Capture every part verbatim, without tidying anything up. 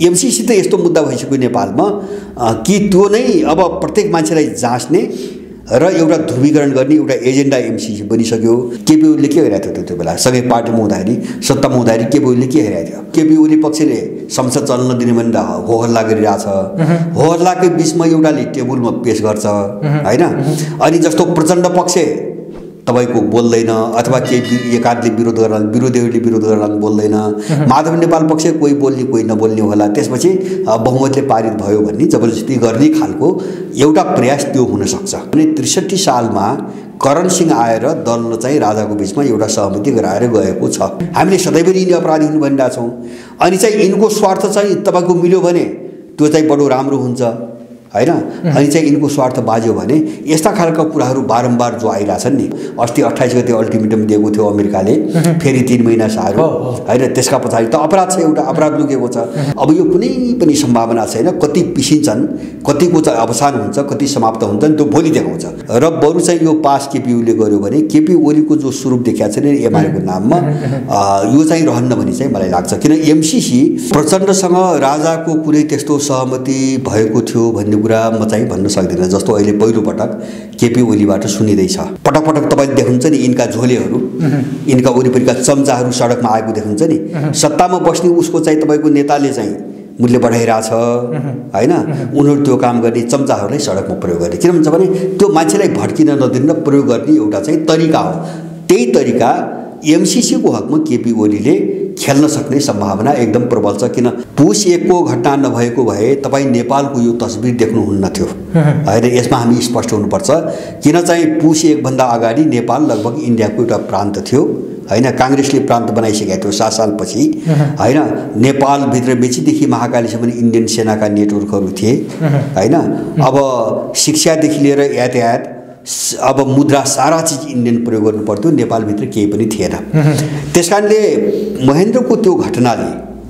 MCC त यस्तो मुद्दा भइसक्यो नेपालमा कि त्यो नै अब प्रत्येक मान्छेलाई जाँच्ने र एउटा ध्रुवीकरण गर्ने एउटा एजेन्डा एमसीसी बनिसक्यो। केपी ओलीले के हेरेको थियो त्यो बेला सँगै पार्टीमा हुँदाखेरि सत्तामा हुँदाखेरि केपी ओलीले के हेरेको थियो? केपी ओली पक्षले संसद चल्न दिने भने हो हल्ला गरिरहेछ, हो हल्लाकै बिचमा एउटाले टेबलमा पेश गर्छ होइन। अनि जस्तो प्रचण्ड पक्ष तपाईको बोल्दैन अथवा केही एकाधले विरोध गर्न विरोधीहरूले विरोध गर्न बोल्दैन, माधव नेपाल पक्ष कोही बोल्ने कोही नबोल्ने होला, त्यसपछि बहुमतले पारित भयो भन्ने जबरजस्ती गर्ने खालको एउटा प्रयास त्यो हुनसक्छ। अनि त्रिसठी सालमा करण सिंह आएर दल चाहिँ राजाको बिचमा एउटा सहमति गराएर गएको छ। हामीले सधैँभरि यिनी अपराधी हुनु भनिरहेको छौँ। अनि चाहिँ यिनको स्वार्थ चाहिँ तपाईँको मिल्यो भने त्यो चाहिँ बडो राम्रो हुन्छ हैन। अनि चाहिँ यिनको स्वार्थ बाज्यो भने यस्ता खालका कुराहरू बारम्बार जो आइरहेछन् नि। अस्ति अट्ठाइस गते अल्टिमेटम दिएको थियो अमेरिकाले, फेरि तीन महिना सारो हैन। त्यसका पछाडि त अपराध छ, एउटा अपराध लुकेको छ। अब यो कुनै पनि सम्भावना छैन, कति पिसिन्छन्, कतिको चाहिँ अवसान हुन्छ, कति समाप्त हुन्छन् त्यो भोलि देखाउँछ। र बरु चाहिँ यो पास केपी ओलीले गर्यो भने केपी ओलीको जो स्वरूप देखाएको छ नि एमालेको नाममा यो चाहिँ रहन्न भन्ने चाहिँ मलाई लाग्छ। किन एमसीसी प्रचण्डसँग राजाको कुनै त्यस्तो सहमति भएको थियो भन्ने कुरा म चाहिँ भन्न सक्दिनँ। जस्तो अहिले पहिलोपटक केपी ओलीबाट सुनिँदैछ, पटक पटक तपाईँले देख्नुहुन्छ नि यिनका झोलेहरू, यिनका वरिपरिका चम्चाहरू सडकमा आएको देख्नुहुन्छ नि। सत्तामा बस्ने उसको चाहिँ तपाईँको नेताले चाहिँ मूल्य बढाइरहेछ हैन, उनीहरू त्यो काम गर्ने चम्चाहरूलाई सडकमा प्रयोग गर्ने। किन भन्छ भने त्यो मान्छेलाई भड्किन नदिन प्रयोग गर्ने एउटा चाहिँ तरिका हो। त्यही तरिका एमसीसी को हकमा केपी ओलीले खेल्न सक्ने सम्भावना एकदम प्रबल छ। किन पुस एकको घटना नभएको भए तपाईँ नेपालको यो तस्बिर देख्नुहुन्न थियो होइन। यसमा हामी स्पष्ट हुनुपर्छ। किन चाहिँ पुस एकभन्दा अगाडि नेपाल लगभग इन्डियाको एउटा प्रान्त थियो हैन। काङ्ग्रेसले प्रान्त बनाइसकेको थियो सात सालपछि हैन। नेपालभित्र मेचीदेखि महाकालीसम्म इन्डियन सेनाका नेटवर्कहरू थिए हैन। अब शिक्षादेखि लिएर यातायात, अब मुद्रा, सारा चिज इन्डियन प्रयोग गर्नु पर्थ्यो, नेपालभित्र केही पनि थिएन। त्यसकारणले महेन्द्रको त्यो घटनाले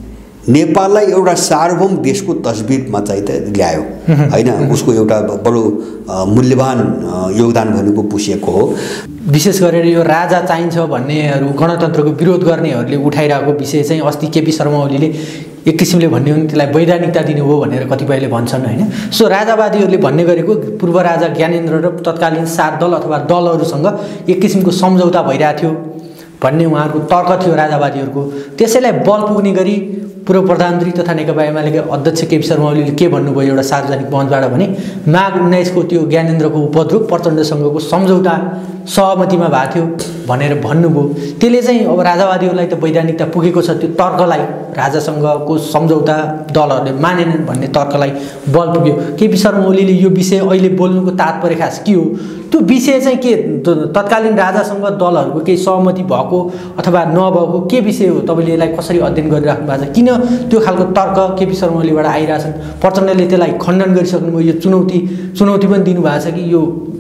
नेपाललाई एउटा सार्वभौम देशको तस्बिरमा चाहिँ त ल्यायो हैन। उसको एउटा बडो मूल्यवान योगदान भनेको पुसेको हो। विशेष गरेर यो राजा चाहिन्छ भन्नेहरू, गणतन्त्रको विरोध गर्नेहरूले उठाइरहेको विषय चाहिँ अस्ति केपी शर्मा ओलीले एक किसिमले भन्ने हो भने त्यसलाई वैधानिकता दिनु हो भनेर कतिपयले भन्छन् हैन। सो राजावादीहरूले भन्ने गरेको पूर्व राजा ज्ञानेन्द्र र तत्कालीन सात दल अथवा दलहरूसँग एक किसिमको सम्झौता भइरहेको थियो भन्ने उहाँहरूको तर्क थियो राजावादीहरूको। त्यसैलाई बल पुग्ने गरी पूर्व प्रधानमन्त्री तथा नेकपा एमालेका अध्यक्ष केपी शर्मा ओलीले के भन्नुभयो एउटा सार्वजनिक मञ्चबाट भने माघ उन्नाइसको त्यो ज्ञानेन्द्रको उपद्रव प्रचण्डसँगको सम्झौता सहमतिमा भएको थियो भनेर भन्नुभयो। त्यसले चाहिँ अब राजावादीहरूलाई त वैधानिकता पुगेको छ, त्यो तर्कलाई राजासँगको सम्झौता दलहरूले मानेनन् भन्ने तर्कलाई बल पुग्यो। केपी शर्मा ओलीले यो विषय अहिले बोल्नुको तात्पर्य खास के हो? त्यो विषय चाहिँ के तत्कालीन राजासँग दलहरूको केही सहमति भएको अथवा नभएको के विषय हो? तपाईँले यसलाई कसरी अध्ययन गरिराख्नु भएको छ? किन त्यो खालको तर्क केपी शर्मा ओलीबाट आइरहेछन्? प्रचण्डले त्यसलाई खण्डन गरिसक्नुभयो, यो चुनौती चुनौती पनि दिनुभएको छ कि यो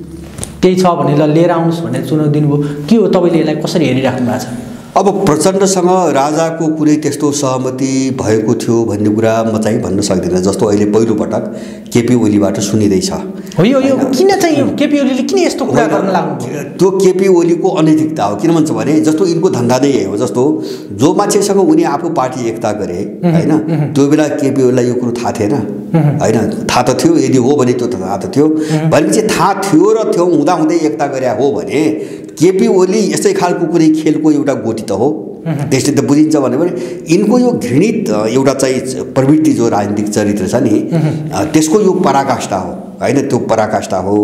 त्यही छ भनेर लिएर आउनुहोस् भनेर चुनौती दिनुभयो। के हो, तपाईँले यसलाई कसरी हेरिराख्नु भएको छ? अब प्रचण्डसँग राजाको कुनै त्यस्तो सहमति भएको थियो भन्ने कुरा म चाहिँ भन्न सक्दिनँ। जस्तो अहिले पहिलोपटक केपी ओलीबाट सुनिँदैछ हो। यो यो किन चाहिँ यो केपी ओलीले किन यस्तो कुरा गर्न लाग्नु? त्यो केपी ओलीको अनैतिकता हो। किन भन्छ भने जस्तो यिनको धन्दा नै यही हो। जस्तो जो मान्छेसँग उनी आफू पार्टी एकता गरे हैन, त्यो बेला केपी ओलीलाई यो कुरो थाहा थिएन हैन। थाहा त थियो, यदि हो भने त्यो त थाहा त थियो। भनेपछि थाहा थियो र थियो हुँदा हुँदै एकता गरे हो भने केपी ओली यस्तै खालको कुनै खेलको एउटा गोटी त हो, त्यसले त बुझिन्छ। भने यिनको यो घृणित एउटा चाहिँ प्रवृत्ति जो राजनीतिक चरित्र छ नि त्यसको यो पराकाष्ठा हो हैन। त्यो पराकाष्ठा हो।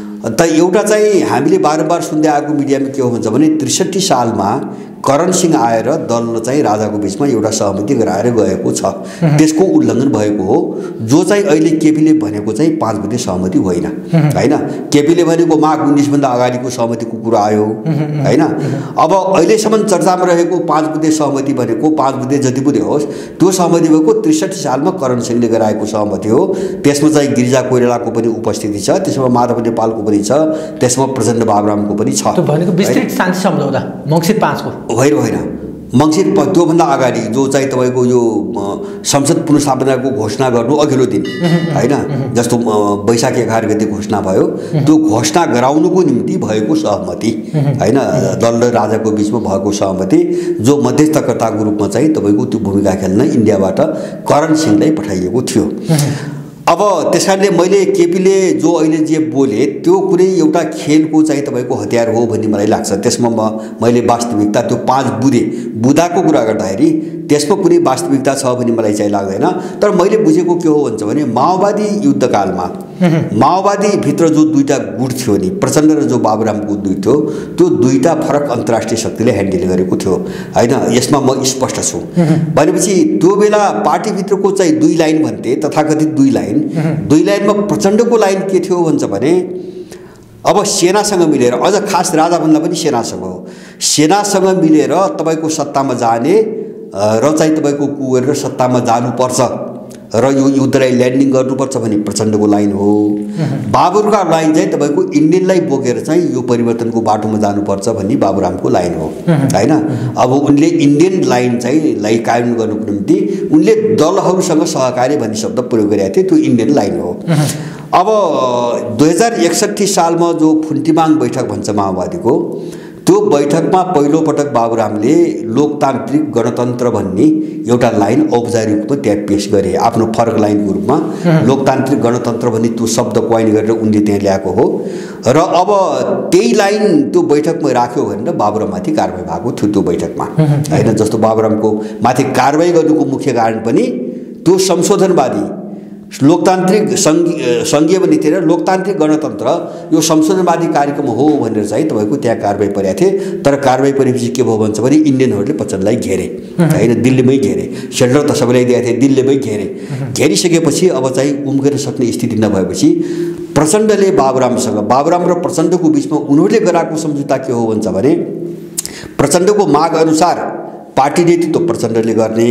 त एउटा चाहिँ हामीले बारम्बार सुन्दै आएको मिडियामा के हो भन्छ भने त्रिसठी सालमा करण सिंह आएर दल चाहिँ राजाको बिचमा एउटा सहमति गराएर गएको छ, त्यसको उल्लङ्घन भएको हो। जो चाहिँ अहिले केपीले भनेको चाहिँ पाँच बुँदे सहमति होइन हैन। केपीले भनेको माघ उन्नाइसभन्दा अगाडिको सहमतिको कुरा आयो हैन। अब अहिलेसम्म चर्चामा रहेको पाँच बुँदे सहमति भनेको पाँच बुँदे जति पनि होस् त्यो सहमति भएको त्रिसठी सालमा करण सिंहले गराएको सहमति हो। त्यसमा चाहिँ गिरिजा कोइरालाको पनि उपस्थिति छ, त्यसमा माधव नेपालको पनि छ, त्यसमा प्रचण्ड बाबुरामको पनि छ। त्यो भनेको विस्तृत शान्ति सम्झौता मङ्सिर पाँच को होइन होइन। मङ्सिर त्योभन्दा अगाडि जो चाहिँ तपाईँको यो संसद पुनर्स्थापनाको घोषणा गर्नु अघिल्लो दिन होइन, जस्तो वैशाख एघार गते घोषणा भयो, त्यो घोषणा गराउनुको निम्ति भएको सहमति होइन, दल र राजाको बिचमा भएको सहमति जो मध्यस्थकर्ताको रूपमा चाहिँ तपाईँको त्यो भूमिका खेल्न इन्डियाबाट करण सिंहलाई पठाइएको थियो। अब त्यस कारणले मैले केपीले जो अहिले जे बोले त्यो कुनै एउटा खेलको चाहिँ तपाईँको हतियार हो भन्ने मलाई लाग्छ। त्यसमा म मैले वास्तविकता त्यो पाँच बुधे बुधाको कुरा गर्दाखेरि त्यसमा कुनै वास्तविकता छ भन्ने मलाई चाहिँ लाग्दैन। तर मैले बुझेको के हो भन्छ भने माओवादी युद्धकालमा माओवादीभित्र जो दुईवटा गुट थियो नि, प्रचण्ड र जो बाबुरामको दुई थियो, त्यो दुईवटा फरक अन्तर्राष्ट्रिय शक्तिले ह्यान्डल गरेको थियो होइन, यसमा म स्पष्ट छु। भनेपछि त्यो बेला पार्टीभित्रको चाहिँ दुई लाइन भन्थे, तथाकथित दुई लाइन, दुई लाइनमा प्रचण्डको लाइन के थियो भन्छ भने अब सेनासँग मिलेर, अझ खास राजाभन्दा पनि सेनासँग हो, सेनासँग मिलेर तपाईँको सत्तामा जाने र चाहिँ तपाईँको कु गरेर सत्तामा जानुपर्छ र यो युद्धलाई ल्यान्डिङ गर्नुपर्छ भन्ने प्रचण्डको लाइन हो। बाबुरका लाइन चाहिँ तपाईँको इन्डियनलाई बोकेर चाहिँ यो परिवर्तनको बाटोमा जानुपर्छ भन्ने बाबुरामको लाइन हो होइन। अब उनले इन्डियन लाइन चाहिँ लाई कायम गर्नुको निम्ति उनले दलहरूसँग सहकार्य भन्ने शब्द प्रयोग गरेका थिए, त्यो इन्डियन लाइन हो। अब दुई हजार एकसट्ठी सालमा जो फुन्टिमाङ बैठक भन्छ माओवादीको, त्यो बैठकमा पहिलोपटक बाबुरामले लोकतान्त्रिक गणतन्त्र भन्ने एउटा लाइन औपचारिक रूपमा त्यहाँ पेश गरे, आफ्नो फरक लाइनको रूपमा लोकतान्त्रिक गणतन्त्र भन्ने त्यो शब्द क्वाइन गरेर उनले त्यहाँ ल्याएको हो। र अब त्यही लाइन त्यो बैठकमा राख्यो भनेर बाबुराममाथि कारबाही भएको थियो त्यो बैठकमा होइन। जस्तो बाबुरामको माथि कारबाही गर्नुको मुख्य कारण पनि त्यो संशोधनवादी लोकतान्त्रिक सङ्घीय सङ्घीय भन्ने थिएन, लोकतान्त्रिक गणतन्त्र यो संशोधनवादी कार्यक्रम हो भनेर चाहिँ तपाईँको त्यहाँ कारबाही परेका थिए। तर कारबाही परेपछि के भयो भन्छ भने इन्डियनहरूले प्रचण्डलाई घेरे होइन, दिल्लीमै घेरे, सेन्टर त सबैलाई दिएका थिए, दिल्लीमै घेरे। घेरिसकेपछि अब चाहिँ उम्केर सक्ने स्थिति नभएपछि प्रचण्डले बाबुरामसँग, बाबुराम र प्रचण्डको बिचमा उनीहरूले गराएको सम्झौता के हो भन्छ भने प्रचण्डको माग अनुसार पार्टी नेतृत्व प्रचण्डले गर्ने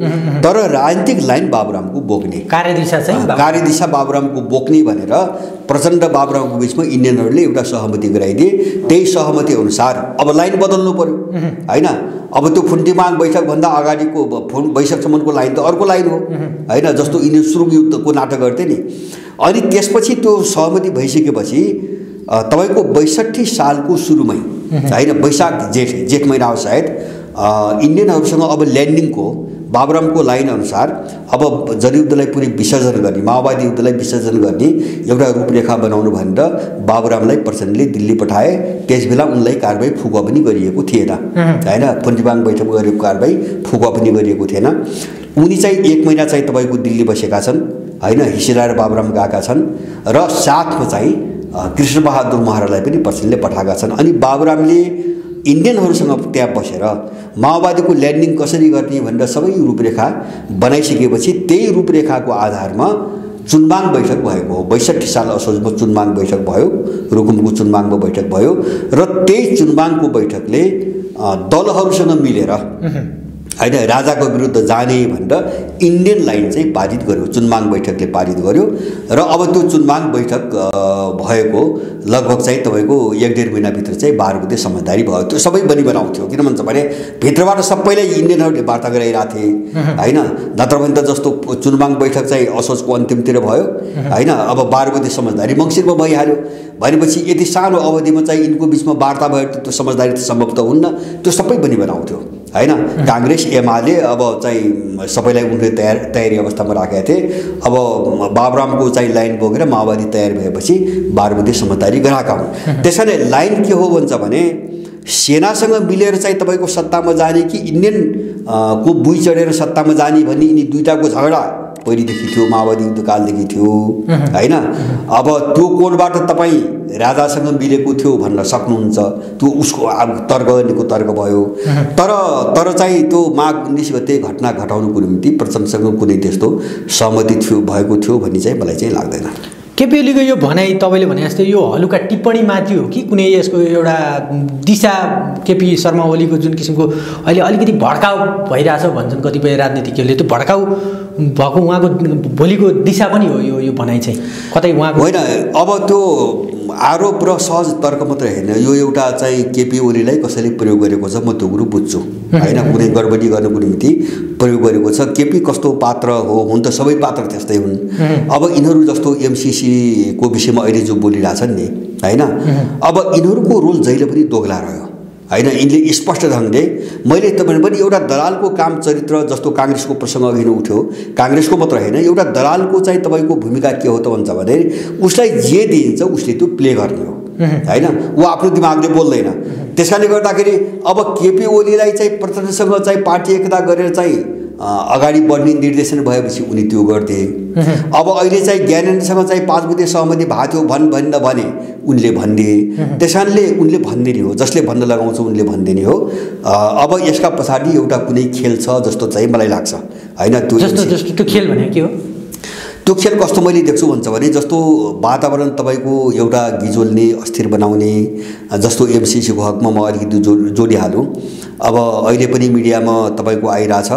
तर राजनीतिक लाइन बाबुरामको बोक्ने, कार्यदिशा चाहिँ कार्यदिशा बाबुरामको बोक्ने भनेर प्रचण्ड बाबुरामको बिचमा इन्डियनहरूले एउटा सहमति गराइदिए। त्यही सहमति अनुसार अब लाइन बदल्नु पर्यो होइन। अब त्यो फुन्टिमाङ बैठकभन्दा अगाडिको फुन बैठकसम्मको लाइन त अर्को लाइन हो होइन, जस्तो यिनीहरू सुरु युद्धको नाटक गर्थे नि। अनि त्यसपछि त्यो सहमति भइसकेपछि तपाईँको बैसठी सालको सुरुमै होइन, वैशाख जेठ जेठ महिना हो सायद, इन्डियनहरूसँग अब ल्यान्डिङको बाबुरामको लाइन अनुसार अब जनयुद्धलाई पुरै विसर्जन गर्ने, माओवादी युद्धलाई विसर्जन गर्ने एउटा रूपरेखा बनाउनु भनेर बाबुरामलाई प्रचण्डले दिल्ली पठाए। त्यसबेला उनलाई कारबाही फुकुवा पनि गरिएको थिएन होइन, फुन्टिमाङ बैठकमा गरेको कारबाही फुकुवा पनि गरिएको थिएन। उनी चाहिँ एक महिना चाहिँ तपाईँको दिल्ली बसेका छन् होइन, हिसिलाएर बाबुराम गएका छन् र साथमा चाहिँ कृष्णबहादुर महरालाई पनि प्रचण्डले पठाएका छन्। अनि बाबुरामले इन्डियनहरूसँग त्यहाँ बसेर माओवादीको ल्यान्डिङ कसरी गर्ने भनेर सबै रूपरेखा बनाइसकेपछि त्यही रूपरेखाको आधारमा चुनबाङ बैठक भएको हो। बैसठी साल असोजमा चुनबाङ बैठक भयो, रुकुमको चुनबाङको बैठक भयो र त्यही चुनबाङको बैठकले दलहरूसँग मिलेर होइन राजाको विरुद्ध जाने भनेर इन्डियन लाइन चाहिँ पारित गर्यो, चुनबाङ बैठकले पारित गर्यो। र अब त्यो चुनबाङ बैठक भएको लगभग चाहिँ तपाईँको एक डेढ महिनाभित्र चाहिँ बाह्र बुधे समझदारी भयो। त्यो सबै बनी बनाउँथ्यो, किन भन्छ भने भित्रबाट सबैलाई इन्डियनहरूले वार्ता गराइरहेको थिए होइन। नत्र भने त जस्तो चुनबाङ बैठक चाहिँ असोजको अन्तिमतिर भयो होइन, अब बाह्र बुधे समझदारी मङ्सिरमा भइहाल्यो भनेपछि यति सानो अवधिमा चाहिँ यिनको बिचमा वार्ता भयो, त्यो समझदारी त सम्भव त हुन्न। त्यो सबै बनी बनाउँथ्यो होइन। काङ्ग्रेस एमाले अब चाहिँ सबैलाई उनले तयार तयारी अवस्थामा राखेका थिए। अब बाबुरामको चाहिँ लाइन बोकेर माओवादी तयार भएपछि बाह्र बुधे समझदारी गराएका हुन्। त्यसैले लाइन के हो भन्छ भने सेनासँग मिलेर चाहिँ तपाईँको सत्तामा जाने कि इन्डियन को बुई चढेर सत्तामा जाने भन्ने यिनी दुईटाको झगडा पहिलेदेखि थियो, माओवादी युद्धकालदेखि थियो होइन। अब त्यो कोणबाट तपाईँ राजासँग मिलेको थियो भन्न सक्नुहुन्छ, त्यो उसको तर्क गर्नेको तर्क भयो। तर तर चाहिँ त्यो माघ उन्नाइस गते घटना घटाउनुको निम्ति प्रचण्डसँग कुनै त्यस्तो सहमति थियो भएको थियो भन्ने चाहिँ मलाई चाहिँ लाग्दैन। केपी ओलीको यो भनाइ तपाईँले भने जस्तै यो हलुका टिप्पणी माथि हो कि कुनै यसको एउटा दिशा केपी शर्मा ओलीको जुन किसिमको अहिले अलिकति भड्काउ भइरहेछ भन्छन् कतिपय राजनीतिज्ञहरूले, त्यो भड्काउ भएको उहाँको भोलिको दिशा पनि हो यो यो भनाइ चाहिँ कतै उहाँको होइन। अब त्यो आरोप र सहज तर्क मात्रै होइन, यो एउटा चाहिँ केपी ओलीलाई कसैले प्रयोग गरेको छ, म त्यो कुरो बुझ्छु होइन, कुनै गडबडी गर्नुको निम्ति प्रयोग गरेको छ। केपी कस्तो पात्र हो, हुन त सबै पात्र त्यस्तै हुन्। अब यिनीहरू जस्तो एमसिसीको विषयमा अहिले जो बोलिरहेछन् नि होइन, अब यिनीहरूको रोल जहिले पनि दोगला रह्यो होइन। यिनले स्पष्ट ढङ्गले मैले तपाईँ पनि एउटा दलालको काम चरित्र जस्तो काङ्ग्रेसको प्रसङ्ग अघि नै उठ्यो, काङ्ग्रेसको मात्र होइन, एउटा दलालको चाहिँ तपाईँको भूमिका के हो त भन्छ भने उसलाई जे दिइन्छ उसले त्यो प्ले गर्ने हो होइन, ऊ आफ्नो दिमागले बोल्दैन। त्यस कारणले गर्दाखेरि अब केपी ओलीलाई चाहिँ प्रचण्डसँग चाहिँ पार्टी एकता गरेर चाहिँ अगाडि बढ्ने निर्देशन भएपछि उनी त्यो गर्थे। अब अहिले चाहिँ ज्ञानेन्द्रसँग चाहिँ पाँच बुधे सहमति भएको थियो भन् भन् भने उनले भनिदिए। त्यस कारणले उनले भनिदिने हो, जसले भन्न लगाउँछ उनले भनिदिने हो। अब यसका पछाडि एउटा कुनै खेल छ जस्तो चाहिँ मलाई लाग्छ होइन। त्यो जस्तो जस्तो त्यो खेल भने के हो? त्यो खेल कस्तो मैले देख्छु भन्छ भने जस्तो वातावरण तपाईँको एउटा गिजोल्ने अस्थिर बनाउने जस्तो एमसिसीको हकमा म अलिकति जो जोडिहालौँ। अब अहिले पनि मिडियामा तपाईँको आइरहेछ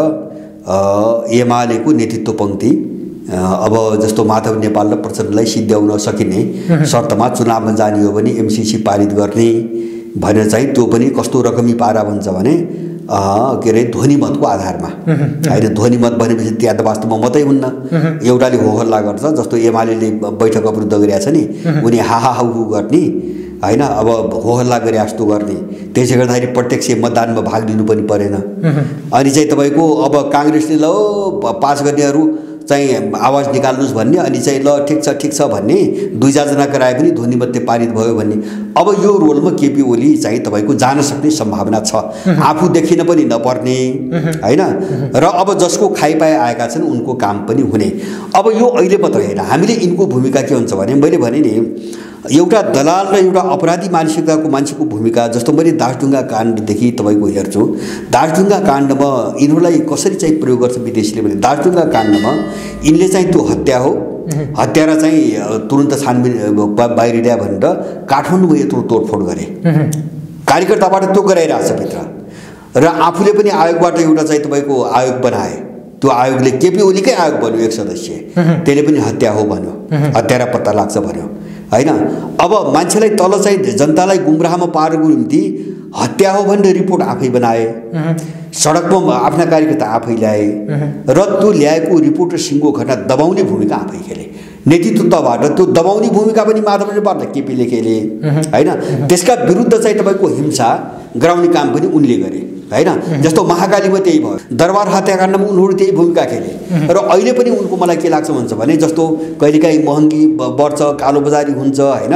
एमालेको नेतृत्व पङ्क्ति अब जस्तो माधव नेपाल र प्रचण्डलाई सिद्ध्याउन सकिने शर्तमा चुनावमा जाने हो भने एमसिसी पारित गर्ने भनेर चाहिँ त्यो पनि कस्तो रकमी पारा भन्छ भने के अरे ध्वनिमतको आधारमा होइन। ध्वनिमत भनेपछि त्यहाँ त वास्तवमा मतै हुन्न, एउटाले हो हल्ला गर्छ जस्तो एमाले बैठक अवरुद्ध गरिरहेको छ नि, उनी हाहा हाउ गर्ने होइन, अब हो हल्ला गरे जस्तो गर्ने। त्यसले गर्दाखेरि प्रत्यक्ष मतदानमा भाग लिनु पनि परेन। अनि चाहिँ तपाईँको अब काङ्ग्रेसले ल पास गर्नेहरू चाहिँ आवाज निकाल्नुहोस् भन्ने, अनि चाहिँ ल ठिक छ ठिक छ भन्ने, दुई चारजना कराए पनि ध्वनिमतले पारित भयो भन्ने। अब यो रोलमा केपी ओली चाहिँ तपाईँको जान सक्ने सम्भावना छ, आफू देखिन पनि नपर्ने होइन, र अब जसको खाइपाए आएका छन् उनको काम पनि हुने। अब यो अहिले मात्र होइन, हामीले यिनको भूमिका के हुन्छ भने मैले भने नि एउटा दलाल र एउटा अपराधी मानसिकताको मान्छेको भूमिका जस्तो मैले दासढुङ्गा काण्डदेखि तपाईँको हेर्छु। दासढुङ्गा काण्डमा यिनीहरूलाई कसरी चाहिँ प्रयोग गर्छ विदेशीले भने दासढुङ्गा काण्डमा यिनले चाहिँ त्यो हत्या हो, हत्यारा चाहिँ तुरन्त छानबिन बाहिर ल्याए भनेर काठमाडौँमा यत्रो तोडफोड गरे, कार्यकर्ताबाट त्यो गराइरहेछ भित्र, र आफूले पनि आयोगबाट एउटा चाहिँ तपाईँको आयोग बनाए। त्यो आयोगले केपी ओलीकै आयोग बन्यो एक सदस्य, त्यसले पनि हत्या हो भन्यो, हत्यारा पत्ता लाग्छ भन्यो होइन। अब मान्छेलाई तल चाहिँ जनतालाई गुमराहमा पार्नुको निम्ति हत्या हो भनेर रिपोर्ट आफै बनाए, सडकमा आफ्ना कार्यकर्ता आफै ल्याए, र त्यो ल्याएको रिपोर्ट र सिङ्गो घटना दबाउने भूमिका आफै खेले। नेतृत्वबाट त्यो दबाउने भूमिका पनि माधव नेपाल र केपीले खेले होइन। त्यसका विरुद्ध चाहिँ तपाईँको हिंसा गराउने काम पनि उनले गरे होइन। जस्तो महाकालीमा त्यही भयो, दरबार हत्याकाण्डमा उनीहरू त्यही भूमिका खेले, र अहिले पनि उनको मलाई के लाग्छ भन्छ भने जस्तो कहिलेकाहीँ महँगी बढ्छ, कालोबजारी हुन्छ होइन,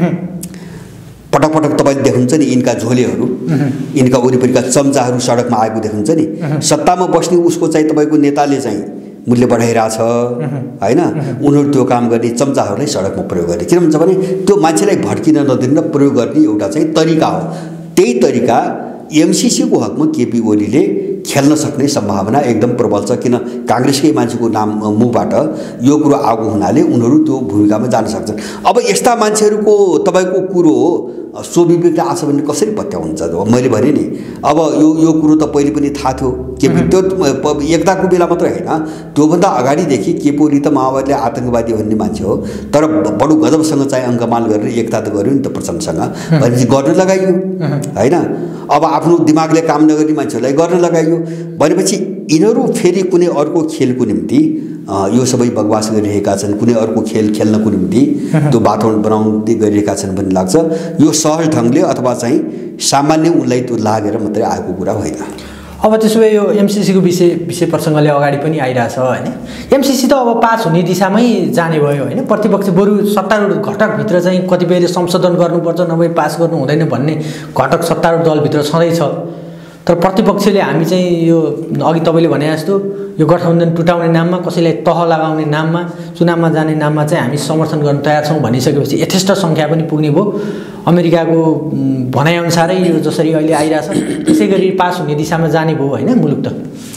पटक पटक तपाईँले देख्नुहुन्छ नि यिनका झोलेहरू, यिनका वरिपरिका चम्चाहरू सडकमा आएको देख्नुहुन्छ नि। सत्तामा बस्ने उसको चाहिँ तपाईँको नेताले चाहिँ मूल्य बढाइरहेछ होइन, उनीहरू त्यो काम गर्ने चम्चाहरूलाई सडकमा प्रयोग गर्ने। किन भन्छ भने त्यो मान्छेलाई भड्किन नदिन प्रयोग गर्ने एउटा चाहिँ तरिका हो। त्यही तरिका एमसिसीको हकमा केपी ओलीले खेल्न सक्ने सम्भावना एकदम प्रबल छ, किन काङ्ग्रेसकै मान्छेको नाम मुखबाट यो कुरो आएको हुनाले उनीहरू त्यो भूमिकामा जान सक्छन्। अब यस्ता मान्छेहरूको तपाईँको कुरो स्वविवेकले आछ भने कसरी पत्याउनुहुन्छ? मैले भने नि अब यो यो कुरो त पहिले पनि थाहा थियो, केपी त्यो एकताको बेला मात्रै होइन, त्योभन्दा अगाडिदेखि केपी ओली त माओवादीले आतङ्कवादी भन्ने मान्छे हो, तर बडो गजबसँग चाहिँ अङ्कमाल गरेर एकता त गर्यो नि त प्रचण्डसँग, भनेपछि गर्न लगाइयो होइन। अब आफ्नो दिमागले काम नगर्ने मान्छेहरूलाई गर्न लगाइयो भनेपछि यिनीहरू फेरि कुनै अर्को खेलको निम्ति यो सबै बकवास गरिरहेका छन्, कुनै अर्को खेल खेल्नको निम्ति त्यो वातावरण बनाउँदै गरिरहेका छन् भन्ने लाग्छ। यो सहज ढङ्गले अथवा चाहिँ सामान्य उनलाई त्यो लागेर मात्रै आएको कुरा होइन। अब त्यसो भए यो एमसिसीको विषय विषय प्रसङ्गले अगाडि पनि आइरहेछ होइन। एमसिसी त अब पास हुने दिशामै जाने भयो होइन। प्रतिपक्ष बरु सत्तारूढ घटकभित्र चाहिँ कतिपयले संशोधन गर्नुपर्छ नभए पास गर्नु हुँदैन भन्ने घटक सत्तारूढ दलभित्र छँदैछ, तर प्रतिपक्षले हामी चाहिँ यो अघि तपाईँले भने जस्तो यो गठबन्धन टुटाउने नाममा, कसैलाई तह लगाउने नाममा, चुनावमा जाने नाममा चाहिँ हामी समर्थन गर्न तयार छौँ भनिसकेपछि यथेष्ट सङ्ख्या पनि पुग्ने भयो। अमेरिकाको भनाइअनुसारै यो जसरी अहिले आइरहेछ त्यसै गरी पास हुने दिशामा जाने भयो होइन मुलुक त।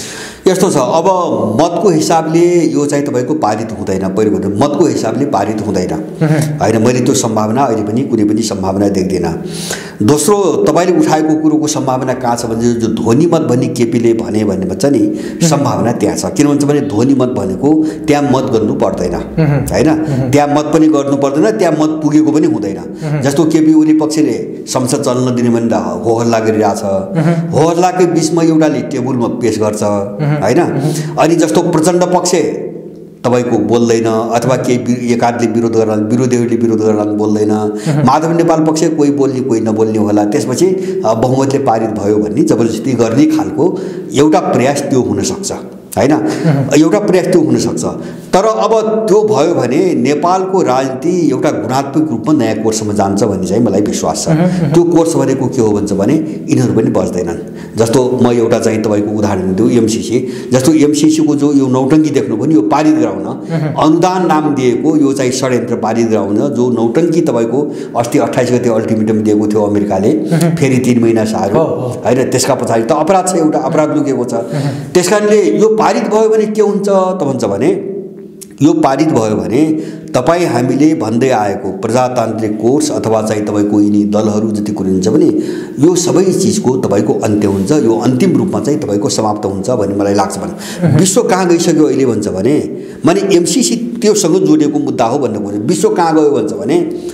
यस्तो छ, अब मतको हिसाबले यो चाहिँ तपाईँको पारित हुँदैन। पहिलो कुरा मतको हिसाबले पारित हुँदैन होइन, मैले त्यो सम्भावना अहिले पनि कुनै पनि सम्भावना देख्दिनँ। दोस्रो, तपाईँले उठाएको कुरोको सम्भावना कहाँ छ भने जो ध्वनि मत भन्ने केपीले भने भन्ने भन्छ नि, सम्भावना त्यहाँ छ। किन भन्छ भने ध्वनि मत भनेको त्यहाँ मत गर्नु पर्दैन होइन, त्यहाँ मत पनि गर्नु पर्दैन, त्यहाँ मत पुगेको पनि हुँदैन। जस्तो केपी ओली पक्षले संसद चल्न दिने भने हो हल्ला गरिरहेछ, हो हल्लाकै बिचमा एउटाले टेबुलमा पेश गर्छ होइन। अनि जस्तो प्रचण्ड पक्ष तपाईँको बोल्दैन, अथवा केही एकाधले विरोध गर्न विरोधीहरूले विरोध गर्न बोल्दैन, माधव नेपाल पक्ष कोही बोल्ने कोही नबोल्ने होला, त्यसपछि बहुमतले पारित भयो भन्ने जबरजस्ती गर्ने खालको एउटा प्रयास त्यो हुनसक्छ होइन, एउटा प्रयास त्यो हुनसक्छ। तर अब त्यो भयो भने नेपालको राजनीति एउटा गुणात्मक रूपमा नयाँ कोर्समा जान्छ भन्ने चाहिँ मलाई विश्वास छ। त्यो कोर्स भनेको के हो भन्छ भने यिनीहरू पनि बस्दैनन्। जस्तो म एउटा चाहिँ तपाईँको उदाहरण दिउँ, एमसिसी जस्तो एमसिसीको जो यो नौटङ्की देख्नुभयो नि, यो पारित गराउन अनुदान नाम दिएको यो चाहिँ षड्यन्त्र पारित गराउन जो नौटङ्की तपाईँको अस्ति अट्ठाइस गते अल्टिमेटम दिएको थियो अमेरिकाले, फेरि तिन महिना सारो होइन, त्यसका पछाडि त अपराध छ, एउटा अपराध लुकेको छ। त्यस कारणले यो पारित भयो भने के हुन्छ त भन्छ भने यो पारित भयो भने तपाईँ हामीले भन्दै आएको प्रजातान्त्रिक कोर्स अथवा चाहिँ तपाईँको यिनी दलहरू जति कुरो हुन्छ भने यो सबै चिजको तपाईँको अन्त्य हुन्छ, यो अन्तिम रूपमा चाहिँ तपाईँको समाप्त हुन्छ भन्ने मलाई लाग्छ। भने विश्व कहाँ गइसक्यो अहिले भन्छ भने माने एमसिसी त्योसँग जोडिएको मुद्दा हो भन्ने कुरा। विश्व कहाँ गयो भन्छ भने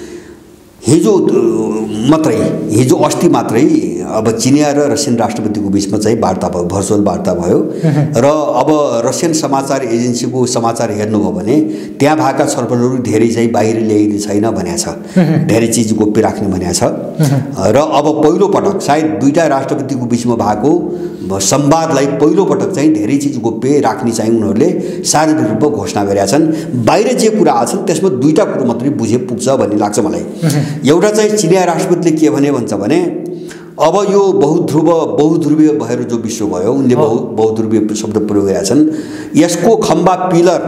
हिजो मात्रै हिजो अस्ति मात्रै अब चिनिया र रसियन राष्ट्रपतिको बिचमा चाहिँ वार्ता भयो, भर्चुअल वार्ता भयो र अब रसियन समाचार एजेन्सीको समाचार हेर्नुभयो भने त्यहाँ भएका छलफलहरू धेरै चाहिँ बाहिर ल्याइने छैन भनेको छ, धेरै चिज गोप्य राख्ने भनेको छ। र अब पहिलो पटक सायद दुईटा राष्ट्रपतिको बिचमा भएको संवादलाई पहिलो पटक चाहिँ धेरै चिज गोप्य राख्ने चाहिँ उनीहरूले सार्वजनिक रूपमा घोषणा गरेका छन्। बाहिर जे कुरा आछन् त्यसमा दुईटा कुरो मात्रै बुझे पुग्छ भन्ने लाग्छ मलाई। एउटा चाहिँ चिनिया राष्ट्रपतिले के भने भन्छ भने अब यो बहुध्रुव बहुध्रुवीय भएर जो विश्व भयो, उनले बहु बहुध्रुवीय शब्द प्रयोग गरेका छन्, यसको खम्बा पिलर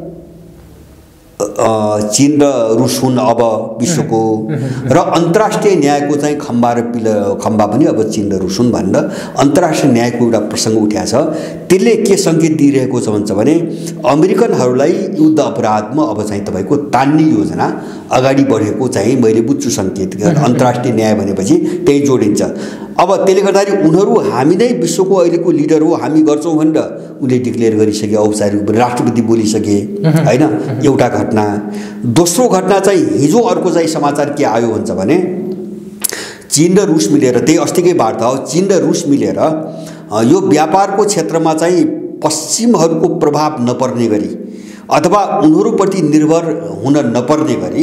चीन र रुस हुन् अब विश्वको, र अन्तर्राष्ट्रिय न्यायको चाहिँ खम्बा र पिलर खम्बा पनि अब चीन र रुस हुन् भनेर अन्तर्राष्ट्रिय न्यायको एउटा प्रसङ्ग उठाएको छ। त्यसले के सङ्केत दिइरहेको छ भन्छ भने अमेरिकनहरूलाई युद्ध अपराधमा अब चाहिँ तपाईँको तान्ने योजना अगाडि बढेको चाहिँ मैले बुझ्छु सङ्केत। अन्तर्राष्ट्रिय न्याय भनेपछि त्यही जोडिन्छ। अब त्यसले गर्दाखेरि उनीहरू हामी नै विश्वको अहिलेको लिडर हो, हामी गर्छौँ भनेर उनले डिक्लेयर गरिसके, औपचारिक राष्ट्रपति बोलिसके होइन, एउटा घटना। दोस्रो घटना चाहिँ हिजो अर्को चाहिँ समाचार के आयो भन्छ भने चीन र रुस मिलेर, त्यही अस्तिकै वार्ता हो, चीन र रुस मिलेर यो व्यापारको क्षेत्रमा चाहिँ पश्चिमहरूको प्रभाव नपर्ने गरी अथवा उनीहरूप्रति निर्भर हुन नपर्ने गरी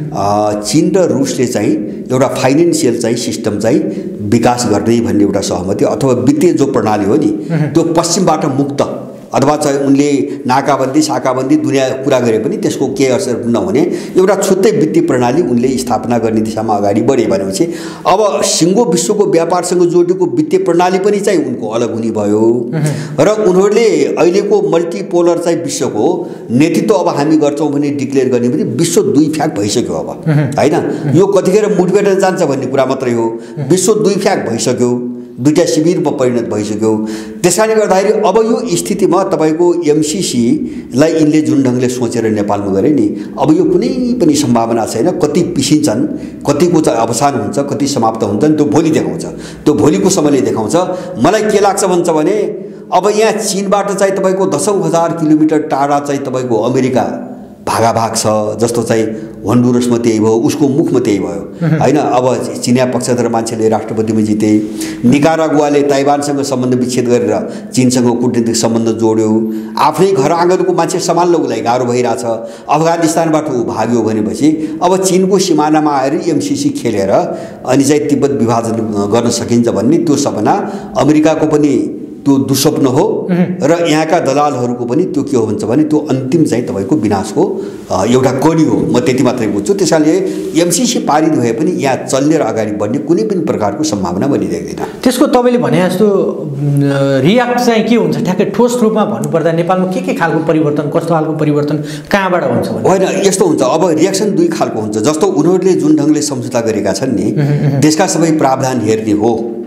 चीन र रुसले चाहिँ एउटा फाइनेन्सियल चाहिँ सिस्टम चाहिँ विकास गर्ने भन्ने एउटा सहमति अथवा वित्तीय जो प्रणाली हो नि त्यो पश्चिमबाट मुक्त अथवा चाहिँ उनले नाकाबन्दी साकाबन्दी दुनियाँ कुरा गरे पनि त्यसको केही असर नहुने एउटा छुट्टै वित्तीय प्रणाली उनले स्थापना गर्ने दिशामा अगाडि बढे भनेपछि अब सिङ्गो विश्वको व्यापारसँग जोडिएको वित्तीय प्रणाली पनि चाहिँ उनको अलग हुने भयो र उनीहरूले अहिलेको मल्टिपोलर चाहिँ विश्वको नेतृत्व अब हामी गर्छौँ भने डिक्लेयर गर्ने पनि विश्व दुई फ्याक भइसक्यो अब होइन। यो कतिखेर मुठभेड जान्छ भन्ने कुरा मात्रै हो, विश्व दुई फ्याक भइसक्यो, दुईटा शिविरमा परिणत भइसक्यो। त्यसकारणले गर्दाखेरि अब यो स्थितिमा तपाईँको एमसिसीलाई यिनले जुन ढङ्गले सोचेर नेपालमा गरे नि, अब यो कुनै पनि सम्भावना छैन। कति पिसिन्छन्, कतिको चाहिँ अवसान हुन्छ, कति समाप्त हुन्छन्, त्यो भोलि देखाउँछ, त्यो भोलिको समयले देखाउँछ। मलाई के लाग्छ भन्छ भने अब यहाँ चीनबाट चाहिँ तपाईँको दसौँ हजार किलोमिटर टाढा चाहिँ तपाईँको अमेरिका भागाभाग छ, जस्तो चाहिँ होन्डुरसमा त्यही भयो, उसको मुखमा त्यही भयो होइन। अब चिनिया पक्षधर मान्छेले राष्ट्रपतिमा जिते, निकारागुवाले ताइवानसँग सम्बन्ध विच्छेद गरेर चीनसँग कूटनीतिक सम्बन्ध जोड्यो, आफ्नै घर आँगनको मान्छे सम्हाल्न उसलाई गाह्रो भइरहेछ, अफगानिस्तानबाट ऊ भाग्यो भनेपछि अब चीनको सिमानामा आएर एमसिसी खेलेर अनि चाहिँ तिब्बत विभाजन गर्न सकिन्छ भन्ने त्यो सपना अमेरिकाको पनि त्यो दुस्वप्न हो र यहाँका दलालहरूको पनि त्यो के हो भन्छ भने त्यो अन्तिम चाहिँ तपाईँको विनाशको एउटा कडी हो। म त्यति मात्रै बुझ्छु। त्यसैले एमसिसी पारित भए पनि यहाँ चल्ने र अगाडि बढ्ने कुनै पनि प्रकारको सम्भावना पनि देख्दैन। त्यसको तपाईँले भने जस्तो रियाक्ट चाहिँ के हुन्छ ठ्याक्कै ठोस रूपमा भन्नुपर्दा नेपालमा के के खालको परिवर्तन, कस्तो खालको परिवर्तन कहाँबाट हुन्छ? होइन, यस्तो हुन्छ। अब रियाक्सन दुई खालको हुन्छ। जस्तो उनीहरूले जुन ढङ्गले सम्झौता गरेका छन् नि, देशका सबै प्रावधान हेर्ने हो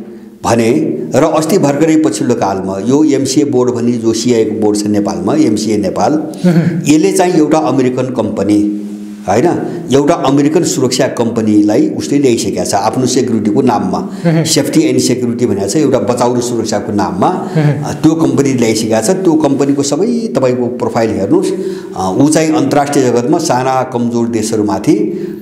भने र अस्ति भर्खरै पछिल्लो कालमा यो एमसिए बोर्ड भन्ने जो सिआईको बोर्ड छ नेपालमा, एमसिए नेपाल, यसले चाहिँ एउटा अमेरिकन कम्पनी हैन, एउटा अमेरिकन सुरक्षा कम्पनीलाई उसले ल्याइसकेको छ आफ्नो सेक्युरिटीको नाममा, सेफ्टी एन्ड सेक्युरिटी भनेको छ एउटा बचाउ र सुरक्षाको नाममा त्यो कम्पनी ल्याइसकेको छ। त्यो कम्पनीको सबै तपाईको प्रोफाइल हेर्नुस्, ऊ चाहिँ अन्तर्राष्ट्रिय जगतमा साना कमजोर देशहरूमाथि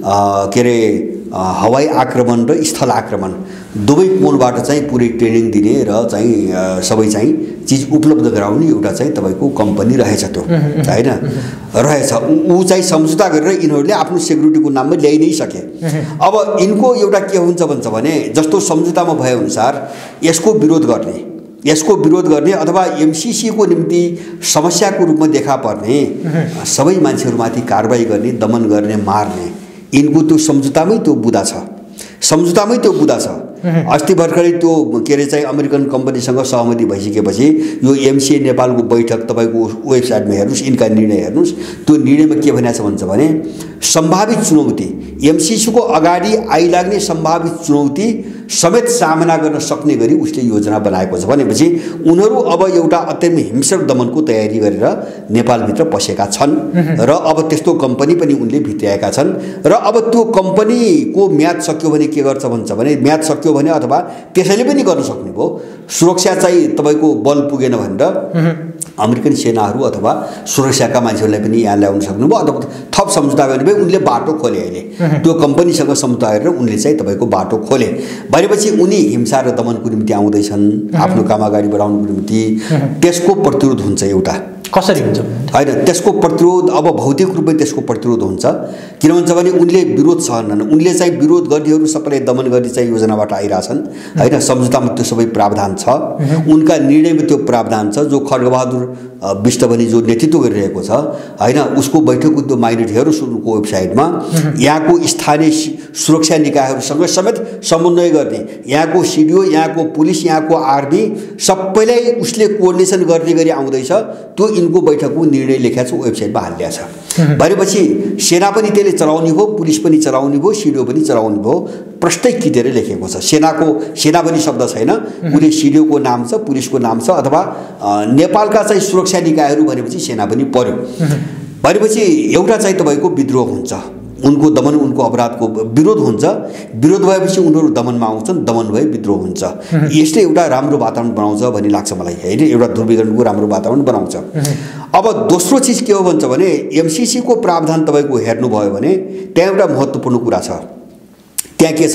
के अरे हवाई आक्रमण र स्थल आक्रमण दुवै कोणबाट चाहिँ पुरै ट्रेनिङ दिने र चाहिँ सबै चाहिँ चिज उपलब्ध गराउने एउटा चाहिँ तपाईको कम्पनी रहेछ त्यो हैन रहेछ। ऊ चाहिँ सम्झौता गरेर यिनीहरूले आफ्नो सेक्युरिटीको नाममा ल्याइ नै सके। अब यिनको एउटा के हुन्छ भन्छ भने जस्तो सम्झौतामा भए अनुसार यसको विरोध गर्ने यसको विरोध गर्ने अथवा एमसिसी को निम्ति समस्याको रूपमा देखा पर्ने सबै मान्छेहरूमाथि कारबाही गर्ने, दमन गर्ने, मार्ने यिनको त्यो सम्झौतामै त्यो बुदा छ, सम्झौतामै त्यो बुदा छ। अस्ति भर्खरै त्यो के अरे चाहिँ अमेरिकन कम्पनीसँग सहमति भइसकेपछि यो एमसिए नेपालको बैठक तपाईको वेबसाइटमा हेर्नुस्, यिनका निर्णय हेर्नुस्, त्यो निर्णयमा के भनेको छ भन्छ भने सम्भावित चुनौती एमसिसी को अगाडि आइलाग्ने सम्भावित चुनौती समेत सामना गर्न सक्ने गरी उसले योजना बनाएको छ। भनेपछि उनीहरू अब एउटा अत्यन्त हिंसक दमनको तयारी गरेर नेपालभित्र पसेका छन् र अब त्यस्तो कम्पनी पनि उनले भित्र्याएका छन् र अब त्यो कम्पनीको म्याद सक्यो भने के गर्छ भन्छ भने म्याद सक्यो भने अथवा त्यसैले पनि गर्न सक्ने भयो, सुरक्षा चाहिँ तपाईको बल पुगेन भनेर अमेरिकन सेनाहरू अथवा सुरक्षाका मान्छेहरूलाई पनि यहाँ ल्याउन सक्नुभयो अथवा थप सम्झौता गर्ने भए उनले बाटो खोले। अहिले त्यो कम्पनीसँग सम्झौता गरेर उनले चाहिँ तपाईको बाटो खोले भनेपछि उनी हिंसा र दमनको निम्ति आउँदैछन्, आफ्नो काम अगाडि बढाउनको निम्ति। त्यसको प्रतिरोध हुन्छ एउटा कसरी हुन्छ हैन, त्यसको प्रतिरोध अब भौतिक रूपमा त्यसको प्रतिरोध हुन्छ। किन भन्छ भने उनले विरोध सहनन्, उनले चाहिँ विरोध गर्नेहरू सबैलाई दमन गर्ने चाहिँ योजनाबाट आइरहेछन् हैन। सम्झौतामा त्यो सबै प्रावधान छ, उनका निर्णयमा त्यो प्रावधान छ। जो खड्गबहादुर विष्ट भनी जो नेतृत्व गरिरहेको छ हैन, उसको बैठकको त्यो माइनोरिटी हेर्नुस् उनको वेबसाइटमा, यहाँको स्थानीय सुरक्षा निकायहरूसँग समेत समन्वय गर्ने, यहाँको सिडिओ, यहाँको पुलिस, यहाँको आर्मी सबैलाई उसले कोअर्डिनेसन गर्ने गरी आउँदैछ। त्यो यिनको बैठकको निर्णय लेखेको छ वेबसाइटमा हालिएको छ। भनेपछि सेना पनि त्यसले चलाउने हो, पुलिस पनि चलाउने हो, सिडिओ पनि चलाउने हो, प्रष्टै किटेर लेखेको छ। सेनाको सेना पनि शब्द छैन, उसले सिडिओको नाम छ, पुलिसको नाम छ अथवा नेपालका चाहिँ सुरक्षा निकायहरू भनेपछि सेना पनि पर्यो। भनेपछि एउटा चाहिँ तपाईको विद्रोह हुन्छ, उनको दमन उनको अपराधको विरोध हुन्छ। विरोध भएपछि उनीहरू दमनमा आउँछन्, दमन भए विद्रोह हुन्छ। यसले एउटा राम्रो वातावरण बनाउँछ भन्ने लाग्छ मलाई हैन, एउटा ध्रुवीकरणको राम्रो वातावरण बनाउँछ। अब दोस्रो चीज के हो भन्छ भने एमसिसी को प्रावधान तपाईको हेर्नुभयो भने त्यहाँ एउटा महत्त्वपूर्ण कुरा छ। त्यहाँ के छ,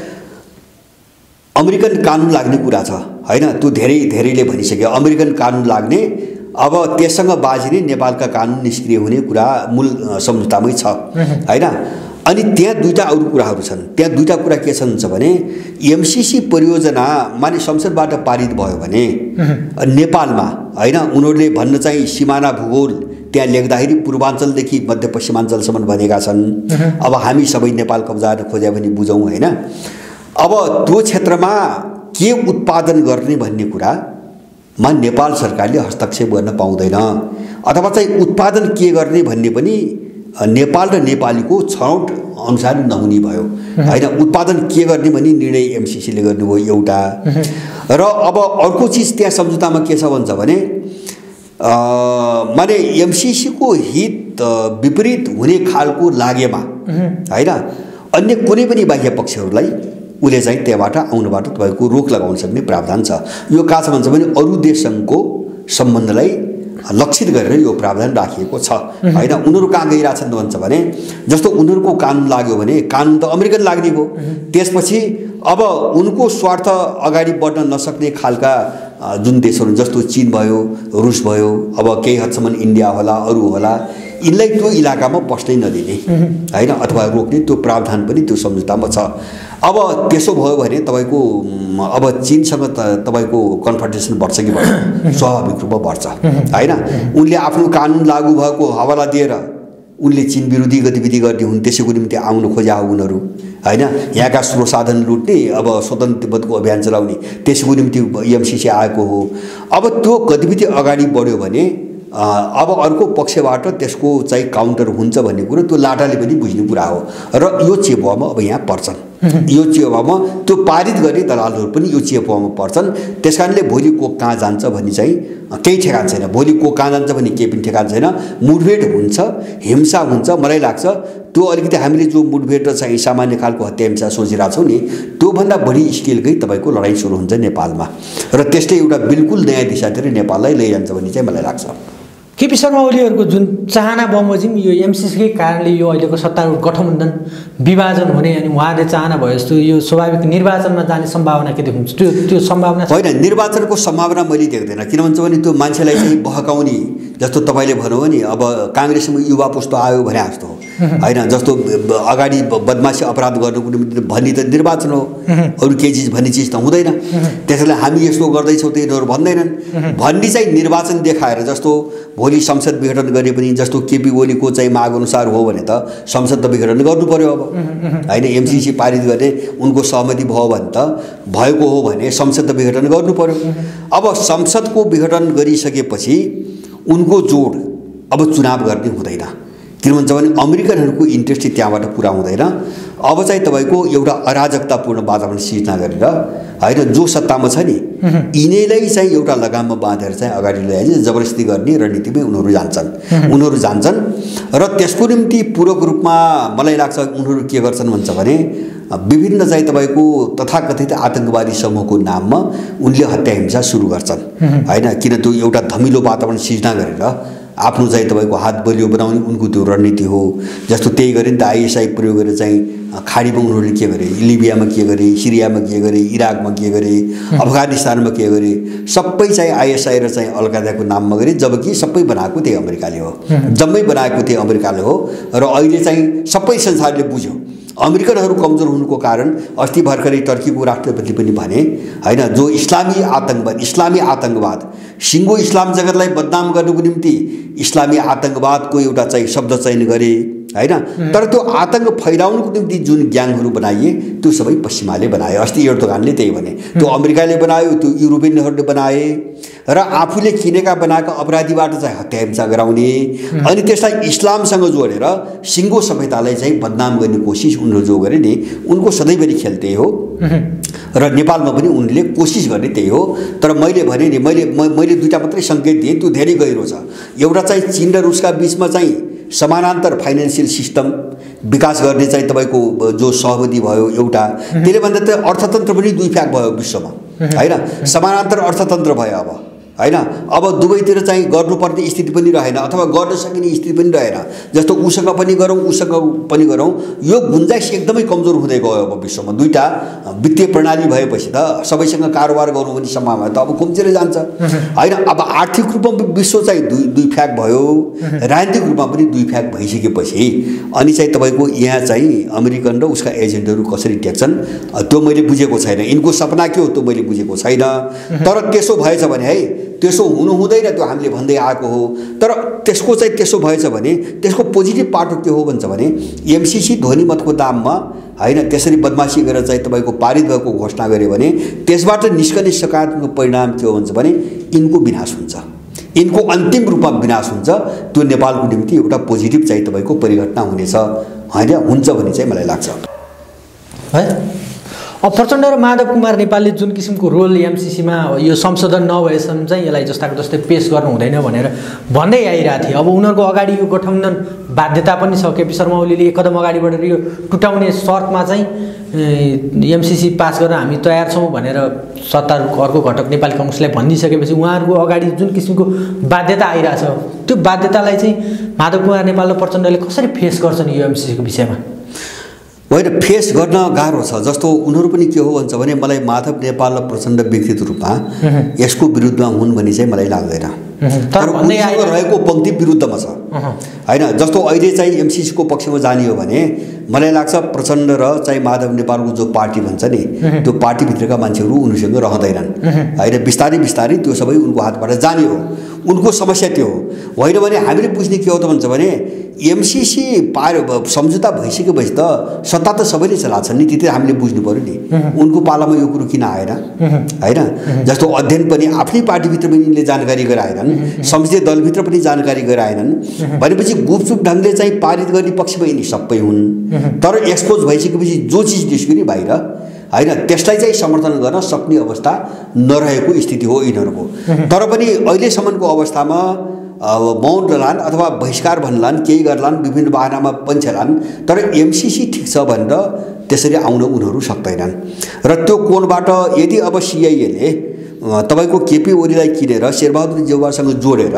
अमेरिकन कानुन लाग्ने कुरा छ हैन। त्यो धेरै धेरैले भनिसक्यो अमेरिकन कानुन लाग्ने, अब त्यससँग बाजिने नेपालका कानुन निष्क्रिय हुने कुरा मूल सम्झौतामै छ हैन। अनि त्यहाँ दुईटा अरू कुराहरू छन्। त्यहाँ दुईटा कुरा के छन् भने एमसिसी परियोजना माने संसदबाट पारित भयो भने नेपालमा हैन, उनीहरूले भन्न चाहिँ सिमाना भूगोल त्यहाँ लेख्दाखेरि पूर्वाञ्चलदेखि मध्यपश्चिमाञ्चलसम्म भनेका छन्। अब हामी सबै नेपाल कब्जा गर्न खोज्या भने बुझौँ हैन। अब त्यो क्षेत्रमा के उत्पादन गर्ने भन्ने कुरा मा नेपाल सरकारले हस्तक्षेप गर्न पाउँदैन, अथवा चाहिँ उत्पादन के गर्ने भन्ने पनि नेपाल र नेपालीको छनौट अनुसार नहुने भयो हैन। उत्पादन के गर्ने भन्ने निर्णय एमसिसी ले गर्नुभयो एउटा। र अब अर्को चीज त्यहाँ सम्झौतामा के छ भन्छ भने माने एमसिसी को हित विपरीत हुने खालको लागेमा हैन अन्य कुनै पनि बाह्य पक्षहरूलाई उले चाहिँ त्यहाँबाट आउनबाट तपाईको रोक लगाउन सक्ने प्रावधान छ। यो का छ भन्छ भने अरू देशसँगको सम्बन्धलाई लक्षित गरेर यो प्रावधान राखिएको छ हैन। उनीहरू कहाँ गइराछन् भन्छ भने जस्तो उनीहरूको कानुन लाग्यो भने कानुन त अमेरिकन लाग्ने हो, त्यसपछि अब उनको स्वार्थ अगाडि बढ्न नसक्ने खालका जुन देशहरू जस्तो चीन भयो, रुस भयो, अब केही हदसम्म इन्डिया होला, अरू होला, यिनलाई त्यो इलाकामा पस्नै नदिने हैन अथवा रोक्ने त्यो प्रावधान पनि त्यो सम्झौतामा छ। अब त्यसो भयो भने तपाईको अब चीनसँग तपाईको कन्फ्रन्टेसन बढ्छ कि बढ्छ, स्वाभाविक रूपमा बढ्छ हैन। उनले आफ्नो कानुन लागू भएको हवाला दिएर उनले चीन विरोधी गतिविधि गर्ने हुन्, त्यसैको निम्ति आउन खोजा हो उनीहरू हैन। यहाँका स्रोत साधन लुट्ने, अब स्वतन्त्र तिब्बतको अभियान चलाउने, त्यसैको निम्ति एमसिसी आएको हो। अब त्यो गतिविधि अगाडि बढ्यो भने अब अर्को पक्षबाट त्यसको चाहिँ काउन्टर हुन्छ भन्ने कुरो त्यो लाटाले पनि बुझ्ने कुरा हो र यो चेपुवामा अब यहाँ पर्छन्। यो चेपामा त्यो पारित गर्ने दलालहरू पनि यो चेपामा पर्छन्। त्यस कारणले भोलि को कहाँ जान्छ भन्ने चाहिँ केही ठेगान छैन। भोलि को कहाँ जान्छ भन्ने केही पनि ठेगान छैन। मुठभेड हुन्छ, हिंसा हुन्छ। मलाई लाग्छ त्यो अलिकति हामीले जो मुठभेड र चाहिँ सामान्य खालको हत्या हिंसा सोचिरहेको छौँ नि, त्योभन्दा बढी स्केलकै तपाईँको लडाइँ सुरु हुन्छ नेपालमा र त्यसले एउटा बिल्कुल नयाँ दिशातिर नेपाललाई लैजान्छ भन्ने चाहिँ मलाई लाग्छ। केपी शर्मा ओलीहरूको जुन चाहना बमोजिम यो एमसिसीकै कारणले यो अहिलेको सत्तारूढ गठबन्धन विभाजन हुने अनि उहाँले चाहना भए जस्तो यो स्वाभाविक निर्वाचनमा जाने सम्भावना के देखिन्छ? त्यो त्यो सम्भावना होइन, निर्वाचनको सम्भावना मैले देख्दैन। किन भन्छ भने त्यो मान्छेलाई चाहिँ बहकाउने, जस्तो तपाईँले भन्नुभयो नि अब काङ्ग्रेसमा युवा पुस्तो आयो भने जस्तो हो होइन, जस्तो अगाडि बदमासी अपराध गर्नुको निम्ति भन्ने त निर्वाचन हो, अरू केही चिज भन्ने चिज त हुँदैन। त्यसैले हामी यस्तो गर्दैछौँ त यिनीहरू भन्दैनन् भन्ने चाहिँ निर्वाचन देखाएर, जस्तो भोलि संसद विघटन गरे पनि जस्तो केपी ओलीको चाहिँ माग अनुसार हो भने त संसद त विघटन गर्नु पर्यो अब होइन। एमसिसी पारित गर्ने उनको सहमति भयो भने त भएको हो भने संसद त विघटन गर्नु पर्यो। अब संसदको विघटन गरिसकेपछि उनको जोड अब चुनाव गर्ने हुँदैन। किन भन्छ भने अमेरिकनहरूको इन्ट्रेस्ट त्यहाँबाट पुरा हुँदैन। अब चाहिँ तपाईँको एउटा अराजकतापूर्ण वातावरण सिर्जना गरेर होइन जो सत्तामा छ नि यिनीलाई चाहिँ एउटा लगाममा बाँधेर चाहिँ अगाडि ल्याइन्छ, जबरजस्ती गर्ने रणनीतिमै उनीहरू जान्छन् उनीहरू जान्छन् र त्यसको निम्ति पूरक रूपमा मलाई लाग्छ उनीहरू के गर्छन् भन्छ भने विभिन्न चाहिँ तपाईँको तथाकथित आतङ्कवादी समूहको नाममा उनले हत्या हिंसा सुरु गर्छन् होइन। किन त्यो एउटा धमिलो वातावरण सिर्जना गरेर आफ्नो चाहिँ तपाईँको हात बलियो बनाउने उनको त्यो रणनीति हो। जस्तो त्यही गरे नि त आइएसआई प्रयोग गरेर चाहिँ खाडीमा उनीहरूले के गरे, लिबियामा के गरे, सिरियामा के गरे, इराकमा के गरे, अफगानिस्तानमा के गरे, सबै चाहिँ आइएसआई र चाहिँ अलकायदाको नाममा गरे। जबकि सबै बनाएको त्यही अमेरिकाले हो, जम्मै बनाएको त्यही अमेरिकाले हो। र अहिले चाहिँ सबै संसारले बुझ्यो अमेरिकनहरू कमजोर हुनुको कारण। अस्ति भर्खरै टर्कीको राष्ट्रपति पनि भने होइन, जो इस्लामी आतङ्कवाद इस्लामी आतङ्कवाद सिङ्गो इस्लाम जगतलाई बदनाम गर्नुको निम्ति इस्लामी आतङ्कवादको एउटा चाहिँ शब्द चयन गरे होइन। तर त्यो आतङ्क फैलाउनुको निम्ति जुन ग्याङहरू बनाइए त्यो सबै पश्चिमाले बनाए। अस्ति एर्दोगानले त्यही भने, त्यो अमेरिकाले बनायो, त्यो युरोपियनहरूले बनाए र आफूले किनेका बनाएका अपराधीबाट चाहिँ हत्या हिंसा गराउने अनि त्यसलाई इस्लामसँग जोडेर सिङ्गो सभ्यतालाई चाहिँ बदनाम गर्ने कोसिस उनीहरू जो गरे नि, उनको सधैँभरि खेल त्यही हो र नेपालमा पनि उनले कोसिस गर्ने त्यही हो। तर मैले भने नि मैले मैले दुईवटा मात्रै सङ्केत दिएँ, त्यो धेरै गहिरो छ। एउटा चाहिँ चीन र रुसका बिचमा चाहिँ समानान्तर फाइनेन्सियल सिस्टम विकास गर्ने चाहिँ तपाईँको जो सहमति भयो एउटा, त्यसले भन्दा त अर्थतन्त्र पनि दुई फ्याक भयो विश्वमा होइन, समानान्तर अर्थतन्त्र भयो अब होइन। अब दुवैतिर चाहिँ गर्नुपर्ने स्थिति पनि रहेन अथवा गर्न सकिने स्थिति पनि रहेन। जस्तो उसँग पनि गरौँ उसँग पनि गरौँ, यो गुन्जाइस एकदमै कमजोर हुँदै गयो अब विश्वमा। दुईवटा वित्तीय प्रणाली भएपछि त सबैसँग कारोबार गर्नु पनि सम्भावना त अब कम्तीरै जान्छ होइन। अब आर्थिक रूपमा विश्व चाहिँ दुई दुई फ्याक भयो, राजनीतिक रूपमा पनि दुई फ्याक भइसकेपछि अनि चाहिँ तपाईँको यहाँ चाहिँ अमेरिकन र उसका एजेन्टहरू कसरी टेक्छन् त्यो मैले बुझेको छैन। यिनको सपना के हो त्यो मैले बुझेको छैन। तर त्यसो भएछ भने है, त्यसो हुनु हुँदैन, त्यो हामीले भन्दै आएको हो। तर त्यसको चाहिँ त्यसो भएछ भने त्यसको पोजिटिभ पाटो के हो भन्छ भने एमसिसी ध्वनिमतको दाममा होइन त्यसरी बदमासी गरेर चाहिँ तपाईँको पारित भएको घोषणा गर्यो भने त्यसबाट निस्कने सकारात्मक परिणाम के हो भन्छ भने यिनको विनाश हुन्छ, यिनको अन्तिम रूपमा विनाश हुन्छ। त्यो नेपालको निम्ति एउटा पोजिटिभ चाहिँ तपाईँको परिघटना हुनेछ होइन, हुन्छ भन्ने चाहिँ मलाई लाग्छ है। अब प्रचण्ड र माधव कुमार नेपालले जुन किसिमको रोल एमसिसीमा यो संशोधन नभएसम्म चाहिँ यसलाई जस्ताको जस्तै पेस गर्नु हुँदैन भनेर भन्दै आइरहेको थिए। अब उनीहरूको अगाडि यो गठबन्धन बाध्यता पनि छ। केपी शर्मा ओलीले एक कदम अगाडि बढेर यो टुटाउने शर्तमा चाहिँ एमसिसी पास गर्न हामी तयार छौँ भनेर सत्तारूढको अर्को घटक नेपाली काङ्ग्रेसलाई भनिसकेपछि उहाँहरूको अगाडि जुन किसिमको बाध्यता आइरहेछ, त्यो बाध्यतालाई चाहिँ माधव कुमार नेपाल र प्रचण्डले कसरी फेस गर्छन् यो एमसिसीको विषयमा? होइन, फेस गर्न गाह्रो छ। जस्तो उनीहरू पनि के हो भन्छ भने मलाई माधव नेपाल र प्रचण्ड व्यक्तिगत रूपमा यसको विरुद्धमा हुन् भन्ने चाहिँ मलाई लाग्दैन। तर उनीसँग रहेको पङ्क्ति विरुद्धमा छ होइन। जस्तो अहिले चाहिँ एमसिसीको पक्षमा जाने हो भने मलाई लाग्छ प्रचण्ड र चाहिँ माधव नेपालको जो पार्टी भन्छ नि त्यो पार्टीभित्रका मान्छेहरू उनीसँग रहँदैनन् होइन। बिस्तारै बिस्तारै त्यो सबै उनको हातबाट जाने हो। उनको समस्या त्यो हो। होइन भने हामीले बुझ्ने के हो त भन्छ भने एमसिसी पार सम्झौता भइसकेपछि त सत्ता त सबैले चलाछन् नि, त्यति हामीले बुझ्नु पऱ्यो नि। उनको पालामा यो कुरो किन आएन होइन? जस्तो अध्ययन पनि आफ्नै पार्टीभित्र पनि यिनले जानकारी गराएनन्, संसदीय दलभित्र पनि जानकारी गराएनन् भनेपछि गुपचुप ढङ्गले चाहिँ पारित गर्ने पक्षमा यिनी सबै हुन्। तर एक्सपोज भइसकेपछि जो चिज निस्क्यो नि बाहिर होइन, त्यसलाई चाहिँ समर्थन गर्न सक्ने अवस्था नरहेको स्थिति हो यिनीहरूको। तर पनि अहिलेसम्मको अवस्थामा मौन रहलान् अथवा बहिष्कार भन्लान्, केही गर्लान्, विभिन्न बाहनामा पन्छेलान्, तर एमसिसी ठिक छ भनेर त्यसरी आउन उनीहरू सक्दैनन्। र त्यो कोणबाट यदि अब सिआइएले तपाईँको केपी ओलीलाई किनेर शेरबहादुर देउवासँग जोडेर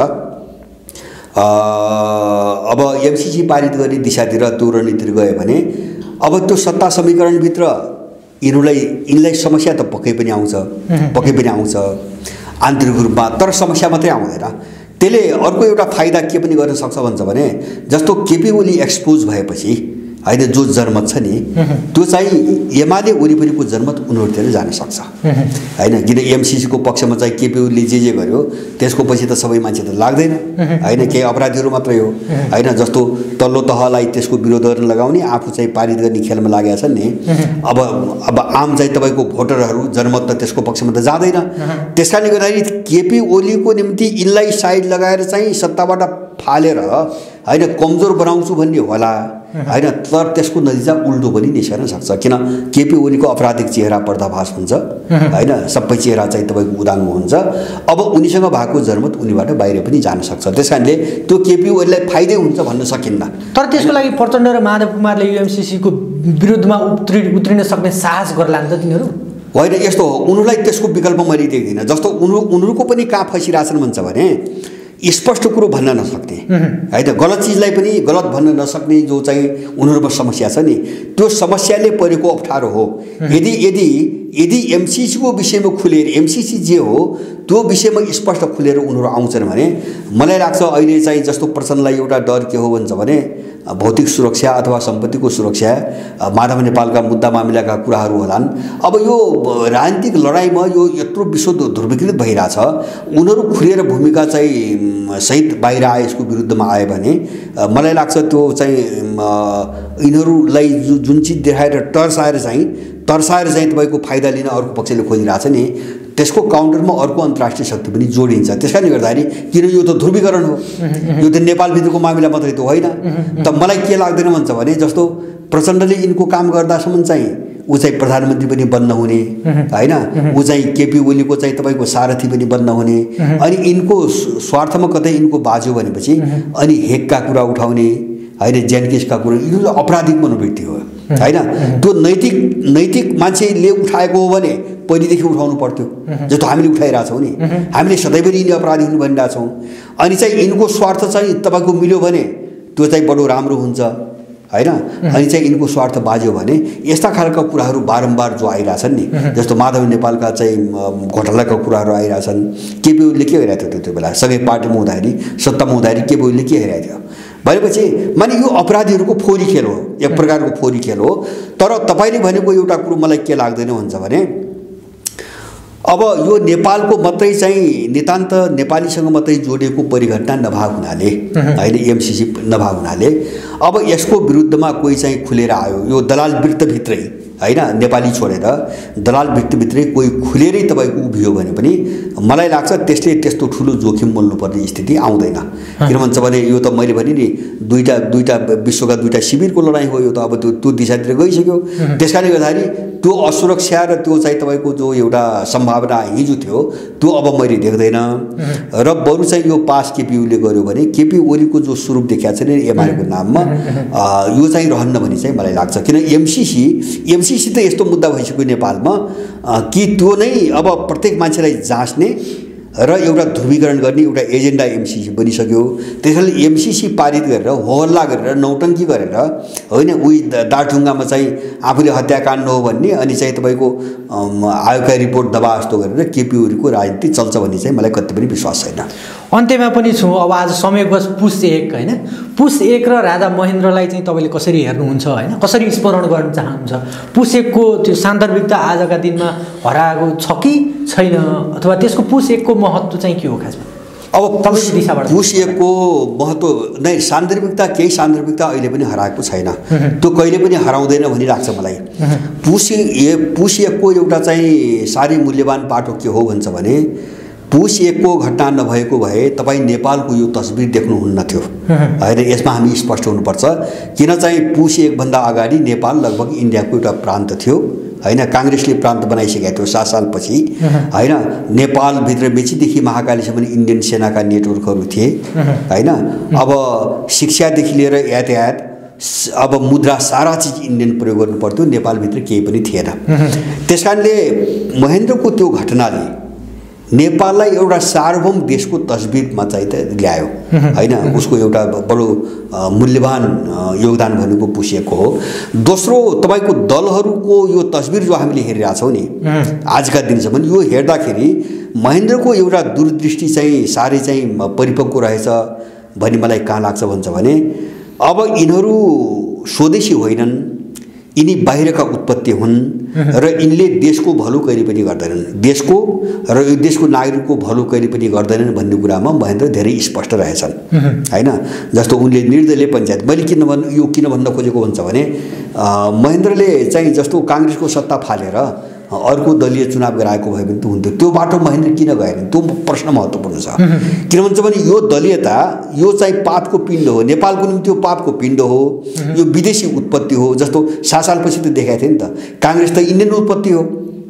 अब एमसिसी पारित गर्ने दिशातिर त्यो रणनीति गयो भने अब त्यो सत्ता समीकरणभित्र यिनीहरूलाई यिनलाई समस्या त पक्कै पनि आउँछ, पक्कै पनि आउँछ आन्तरिक रूपमा। तर समस्या मात्रै आउँदैन, त्यसले अर्को एउटा फाइदा के पनि गर्न सक्छ भन्छ भने जस्तो केपी ओली एक्सपोज भएपछि होइन जो जनमत छ नि त्यो चाहिँ एमाले वरिपरिको जनमत उनीहरूतिर जान सक्छ होइन। किन एमसिसीको पक्षमा चाहिँ केपी ओलीले जे जे गर्यो त्यसको पछि त सबै मान्छे त लाग्दैन होइन, केही अपराधीहरू मात्रै हो होइन। जस्तो तल्लो तहलाई त्यसको विरोध गर्न लगाउने, आफू चाहिँ पारित गर्ने खेलमा लागेका छन् नि। अब अब आम चाहिँ तपाईँको भोटरहरू जनमत त त्यसको पक्षमा त जाँदैन। त्यस कारणले गर्दाखेरि केपी ओलीको निम्ति यिनलाई साइड लगाएर चाहिँ सत्ताबाट फालेर होइन कमजोर बनाउँछु भन्ने होला होइन। तर त्यसको नतिजा उल्टो पनि निस्कन सक्छ, किन केपी ओलीको आपराधिक चेहरा पर्दाफास हुन्छ होइन, सबै चेहरा चाहिँ तपाईँको उदाङ्गो हुन्छ। अब उनीसँग भएको जनमत उनीबाट बाहिर पनि जान सक्छ। त्यस कारणले त्यो केपी ओलीलाई फाइदै हुन्छ भन्न सकिन्न। तर त्यसको लागि प्रचण्ड र माधव कुमारले युएमसिसीको विरुद्धमा उत्रि उत्रिन सक्ने साहस गर्ला नि त तिनीहरू? होइन, यस्तो हो, उनीहरूलाई त्यसको विकल्प मैले देख्दिनँ। जस्तो उनीहरू उनीहरूको पनि कहाँ फसिरहेछन् भन्छ भने स्पष्ट कुरो भन्न नसक्ने होइन, गलत चिजलाई पनि गलत भन्न नसक्ने जो चाहिँ उनीहरूमा समस्या छ नि, त्यो समस्याले परेको अप्ठ्यारो हो। यदि यदि यदि एमसिसीको विषयमा खुलेर एमसिसी जे हो त्यो विषयमा स्पष्ट खुलेर उनीहरू आउँछन् भने मलाई लाग्छ अहिले चाहिँ जस्तो प्रचण्डलाई एउटा डर के हो भन्छ भने भौतिक सुरक्षा अथवा सम्पत्तिको सुरक्षा, माधव नेपालका मुद्दा मामिलाका कुराहरू होलान्। अब यो राजनीतिक लडाइँमा यो यत्रो विश्व ध्रुवीकृत भइरहेछ, उनीहरू खुलेर भूमिका चाहिँ सहित बाहिर आए यसको विरुद्धमा आयो भने मलाई लाग्छ त्यो चाहिँ यिनीहरूलाई जुन चिज देखाएर टर्साएर चाहिँ तर्साएर चाहिँ तपाईँको फाइदा लिन अर्को पक्षले खोजिरहेछ नि, त्यसको काउन्टरमा अर्को अन्तर्राष्ट्रिय शक्ति पनि जोडिन्छ। त्यस कारणले गर्दाखेरि किन यो त ध्रुवीकरण हो, यो त नेपालभित्रको मामिला मात्रै त होइन। त मलाई के लाग्दैन भन्छ भने जस्तो प्रचण्डले यिनको काम गर्दासम्म चाहिँ ऊ चाहिँ प्रधानमन्त्री पनि बन्न हुने होइन, ऊ चाहिँ केपी ओलीको चाहिँ तपाईँको सारथी पनि बन्न हुने, अनि यिनको स्वार्थमा कतै यिनको बाजु भनेपछि अनि हेकका कुरा उठाउने होइन, ज्यानकेसका कुरा, यिनीहरू अपराधिक मनोवृत्ति हो होइन। त्यो नैतिक नैतिक मान्छेले उठाएको हो भने पहिलेदेखि उठाउनु पर्थ्यो, जस्तो हामीले उठाइरहेछौँ नि, हामीले सधैँभरि यिनी अपराधी हुनु भनिरहेछौँ। अनि चाहिँ यिनको स्वार्थ चाहिँ तपाईँको मिल्यो भने त्यो चाहिँ बडो राम्रो हुन्छ होइन, अनि चाहिँ यिनको स्वार्थ बाज्यो भने यस्ता खालका कुराहरू बारम्बार जो आइरहेछन् नि, जस्तो माधव नेपालका चाहिँ घोटालाका कुराहरू आइरहेछन्। केपी ओलीले के गरिरहेको थियो त्यो बेला सँगै पार्टीमा हुँदाखेरि सत्तामा हुँदाखेरि केपी ओलीले के गरिरहेको थियो भनेपछि माने यो अपराधीहरूको फोरी खेल हो, एक प्रकारको फोरी खेल हो। तर तपाईँले भनेको एउटा कुरो मलाई के लाग्दैन भन्छ भने अब यो नेपालको मात्रै चाहिँ नितान्त नेपालीसँग मात्रै जोडिएको परिघटना नभएको हुनाले होइन, एमसिसी नभएको हुनाले अब यसको विरुद्धमा कोही चाहिँ खुलेर आयो, यो दलाल वृत्तभित्रै होइन, नेपाली छोडेर दलाल वृत्तभित्रै कोही खुलेरै तपाईँको उभियो भने पनि मलाई लाग्छ त्यसले त्यस्तो ठुलो जोखिम मोल्नुपर्ने स्थिति आउँदैन। किन भन्छ भने यो त मैले भने नि दुईवटा दुईवटा विश्वका दुईवटा शिविरको लडाइँ हो, यो त अब त्यो त्यो दिशातिर गइसक्यो। त्यस कारणले गर्दाखेरि त्यो असुरक्षा र त्यो चाहिँ तपाईँको जो एउटा सम्भावना हिजो थियो त्यो अब मैले देख्दैन। र बरु चाहिँ यो पास केपी ओलीले गर्यो भने केपी ओलीको जो स्वरूप देखाएको छ नि एमालेको नाममा यो चाहिँ रहन्न भन्ने चाहिँ मलाई लाग्छ। किन एमसिसी एमसिसी त यस्तो मुद्दा भइसक्यो नेपालमा कि त्यो नै अब प्रत्येक मान्छेलाई जाँच्ने र एउटा ध्रुवीकरण गर्ने एउटा एजेन्डा एमसिसी बनिसक्यो। त्यसैले एमसिसी पारित गरेर होहल्ला गरेर नौटङ्की गरेर होइन, उही दार्चुङ्गामा चाहिँ आफूले हत्याकाण्ड हो भन्ने अनि चाहिँ तपाईँको आयोगका रिपोर्ट दबा जस्तो गरेर केपी ओलीको राजनीति चल्छ भन्ने चाहिँ मलाई कति पनि विश्वास छैन। अन्त्यमा पनि छु, अब आज समयवश पुस एक होइन, पुस एक र राजा महेन्द्रलाई चाहिँ तपाईँले कसरी हेर्नुहुन्छ होइन, कसरी स्मरण गर्न चाहनुहुन्छ? पुस एकको त्यो सान्दर्भिकता आजका दिनमा हराएको छ कि छैन, अथवा त्यसको पुस एकको महत्त्व चाहिँ के हो खासमा? अब तपाईँको दिशाबाट पुस एकको महत्त्व नै सान्दर्भिकता केही सान्दर्भिकता अहिले पनि हराएको छैन, त्यो कहिले पनि हराउँदैन भनी लाग्छ मलाई। पुस ए पुस एकको एउटा चाहिँ साह्रै मूल्यवान पाटो के हो भन्छ भने पुस एकको घटना नभएको भए तपाईँ नेपालको यो तस्बिर देख्नुहुन्न थियो होइन। यसमा हामी स्पष्ट हुनुपर्छ, किन चाहिँ पुस एकभन्दा अगाडि नेपाल लगभग इन्डियाको एउटा प्रान्त थियो होइन। काङ्ग्रेसले प्रान्त बनाइसकेको थियो सात सालपछि होइन। नेपालभित्र मेचीदेखि महाकालीसम्म इन्डियन सेनाका नेटवर्कहरू थिए होइन। अब शिक्षादेखि लिएर यातायात, अब मुद्रा, सारा चिज इन्डियन प्रयोग गर्नु पर्थ्यो, नेपालभित्र केही पनि थिएन। त्यस कारणले महेन्द्रको त्यो घटनाले नेपाललाई एउटा सार्वभौम देशको तस्बिरमा चाहिँ त ल्यायो होइन। उसको एउटा बडो मूल्यवान योगदान भनेको पुसेको हो। दोस्रो, तपाईँको दलहरूको यो तस्बिर जो हामीले हेरिरहेछौँ नि आजका दिनसम्म, यो हेर्दाखेरि महेन्द्रको एउटा दूरदृष्टि चाहिँ साह्रै चाहिँ परिपक्व रहेछ भन्ने मलाई कहाँ लाग्छ भन्छ भने अब यिनीहरू स्वदेशी होइनन्, यिनी बाहिरका उत्पत्ति हुन् र यिनले देशको भलो कहिले पनि गर्दैनन्, देशको र यो देशको नागरिकको भलो कहिले पनि गर्दैनन् भन्ने कुरामा महेन्द्र धेरै स्पष्ट रहेछन् होइन। जस्तो उनले निर्दलीय पञ्चायत, मैले किन भन्नु यो किन भन्न खोजेको भन्छ भने महेन्द्रले चाहिँ जस्तो काङ्ग्रेसको सत्ता फालेर अर्को दलीय चुनाव गराएको भए पनि त हुन्थ्यो, त्यो बाटो महेन्द्र किन गएन, त्यो प्रश्न महत्त्वपूर्ण छ। किन भन्छ भने यो दलीयता यो चाहिँ पापको पिण्ड हो, नेपालको निम्ति यो पापको पिण्ड हो, यो विदेशी उत्पत्ति हो। जस्तो सात सालपछि त देखाएको थियो नि त, काङ्ग्रेस त इन्डियन उत्पत्ति हो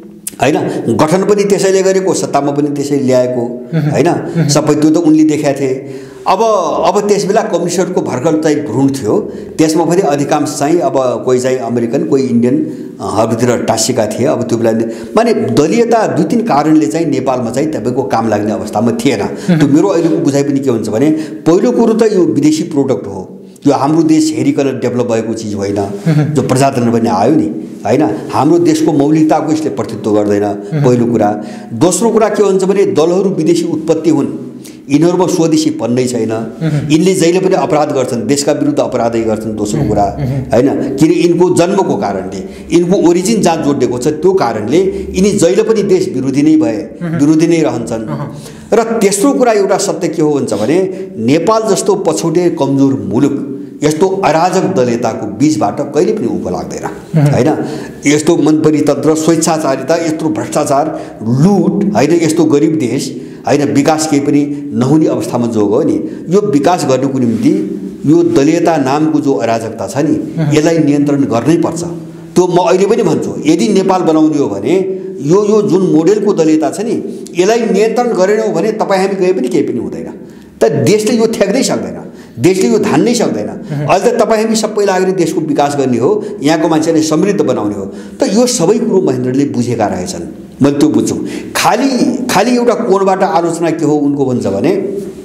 होइन। गठन पनि त्यसैले गरेको, सत्तामा पनि त्यसैले ल्याएको होइन, सबै त्यो त उनले देखाएको थिए। अब अब त्यस बेला कम्युनिस्टहरूको भर्खर चाहिँ भ्रूण थियो, त्यसमा पनि अधिकांश चाहिँ अब कोही चाहिँ अमेरिकन कोही इन्डियनहरूतिर टाँसिएका थिए। अब त्यो बेला माने दलीयता दुई तिन कारणले चाहिँ नेपालमा चाहिँ तपाईँको काम लाग्ने अवस्थामा थिएन। त्यो मेरो अहिलेको बुझाइ पनि के हुन्छ भने पहिलो कुरो त यो विदेशी प्रोडक्ट हो, यो हाम्रो देश हेरिकन डेभलप भएको चिज होइन, जो प्रजातन्त्र पनि आयो नि होइन। हाम्रो देशको मौलिकताको यसले प्रतिनिधित्व गर्दैन पहिलो कुरा। दोस्रो कुरा के हुन्छ भने दलहरू विदेशी उत्पत्ति हुन्, यिनीहरूमा स्वदेशी पन्नै छैन, यिनले जहिले पनि अपराध गर्छन्, देशका विरुद्ध अपराधै गर्छन्। दोस्रो कुरा होइन, किन यिनको जन्मको कारणले, यिनको ओरिजिन जहाँ जोडिएको छ त्यो कारणले यिनी जहिले पनि देश विरोधी नै भए विरोधी नै रहन्छन्। र तेस्रो कुरा एउटा सत्य के हो भन्छ भने नेपाल जस्तो पछौटे कमजोर मुलुक यस्तो अराजक दलीयताको बीचबाट कहिले पनि उभो लाग्दैन होइन। यस्तो मनपरितन्त्र, स्वेच्छाचारिता, यत्रो भ्रष्टाचार, लुट होइन, यस्तो गरिब देश होइन, विकास केही पनि नहुने अवस्थामा जो गयो नि, यो विकास गर्नुको निम्ति यो दलीयता नामको जो अराजकता छ नि यसलाई नियन्त्रण गर्नै पर्छ। त्यो म अहिले पनि भन्छु, यदि नेपाल बनाउने हो भने यो यो जुन मोडेलको दलीयता छ नि यसलाई नियन्त्रण गरेनौँ भने तपाईँ हामी गए पनि केही पनि हुँदैन। त देशले यो थ्याक्दै सक्दैन, देशले यो धान्नै सक्दैन। अहिले त तपाईँ हामी सबै लागेर देशको विकास गर्ने हो, यहाँको मान्छेलाई समृद्ध बनाउने हो। त यो सबै कुरो महेन्द्रले बुझेका रहेछन्, मैले त्यो बुझ्छु। खालि खालि एउटा कोणबाट आलोचना के हो उनको भन्छ भने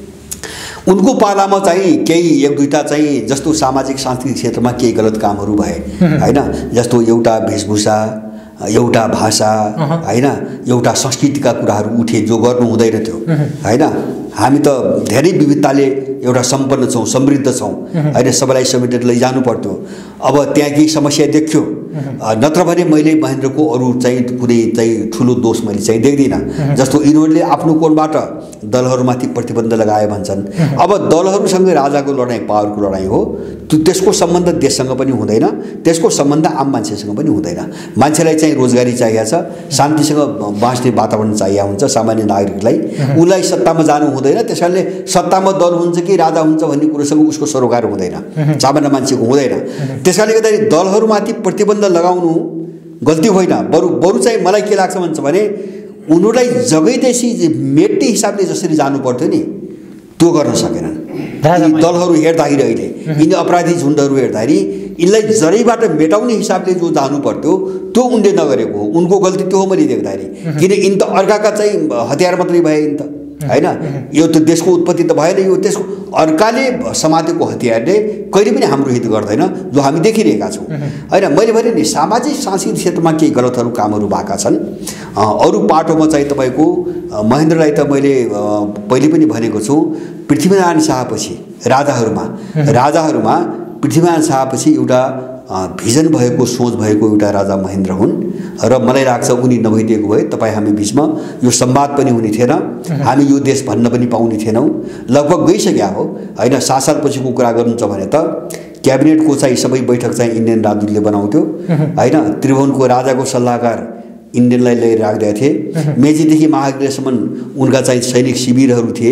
उनको पालामा चाहिँ केही एक दुईवटा चाहिँ जस्तो सामाजिक सांस्कृतिक क्षेत्रमा केही गलत कामहरू भए होइन। जस्तो एउटा वेशभूषा, एउटा भाषा होइन, एउटा संस्कृतिका कुराहरू उठे जो गर्नु हुँदैन थियो होइन। हामी त धेरै विविधताले एउटा सम्पन्न छौँ, समृद्ध छौँ होइन, सबैलाई समेटेर लैजानु पर्थ्यो। अब त्यहाँ केही समस्या देखियो, नत्र भने मैले महेन्द्रको अरू चाहिँ कुनै चाहिँ ठुलो दोष मैले चाहिँ देख्दिनँ। जस्तो यिनीहरूले आफ्नो कोणबाट दलहरूमाथि प्रतिबन्ध लगाए भन्छन्। अब दलहरूसँग राजाको लडाइँ पावरको लडाइँ हो, त्यो त्यसको सम्बन्ध देशसँग पनि हुँदैन, त्यसको सम्बन्ध आम मान्छेसँग पनि हुँदैन। मान्छेलाई चाहिँ रोजगारी चाहिएको छ, शान्तिसँग बाँच्ने वातावरण चाहिएको हुन्छ सामान्य नागरिकलाई, उसलाई सत्तामा जानु हुँदैन। त्यस कारणले सत्तामा दल हुन्छ कि राजा हुन्छ भन्ने कुरोसँग उसको सरोकार हुँदैन, सामान्य मान्छेको हुँदैन। त्यस कारणले गर्दाखेरि दलहरूमाथि प्रतिबन्ध लगाउनु गल्ती होइन, बरु बरु चाहिँ मलाई के लाग्छ भन्छ भने उनीहरूलाई जगैदेशी मेट्ने हिसाबले जसरी जानु पर्थ्यो नि त्यो गर्न सकेनन्। दलहरू हेर्दाखेरि अहिले यिनी अपराधी झुन्डहरू हेर्दाखेरि यिनलाई जरैबाट मेटाउने हिसाबले जो जानु पर्थ्यो त्यो उनले नगरेको हो, उनको गल्ती त्यो हो मैले देख्दाखेरि। किन यिनी त अर्काका चाहिँ हतियार मात्रै भए नि त होइन, यो त देशको उत्पत्ति त भएन, यो त्यसको अर्काले समातेको हतियारले कहिले पनि हाम्रो हित गर्दैन, जो हामी देखिरहेका छौँ होइन। मैले भने नि सामाजिक सांस्कृतिक क्षेत्रमा केही गलतहरू कामहरू भएका छन्। अरू पाटोमा चाहिँ तपाईँको महेन्द्रलाई त मैले पहिले पनि भनेको छु, पृथ्वीनारायण शाहपछि राजाहरूमा राजाहरूमा पृथ्वीनारायण शाहपछि एउटा भिजन भएको सोच भएको एउटा राजा महेन्द्र हुन् र मलाई लाग्छ उनी नभइदिएको भए तपाईँ हामी बिचमा यो संवाद पनि हुने थिएन, हामी यो देश भन्न पनि पाउने थिएनौँ। लगभग गइसक्या हो होइन। सात सालपछिको कुरा गर्नुहुन्छ भने त क्याबिनेटको चाहिँ सबै बैठक चाहिँ इन्डियन राजदूतले बनाउँथ्यो होइन। त्रिभुवनको राजाको सल्लाहकार इन्डियनलाई ल्याएर राख्दै थिए। मेचीदेखि महाकालीसम्म उनका चाहिँ सैनिक शिविरहरू थिए।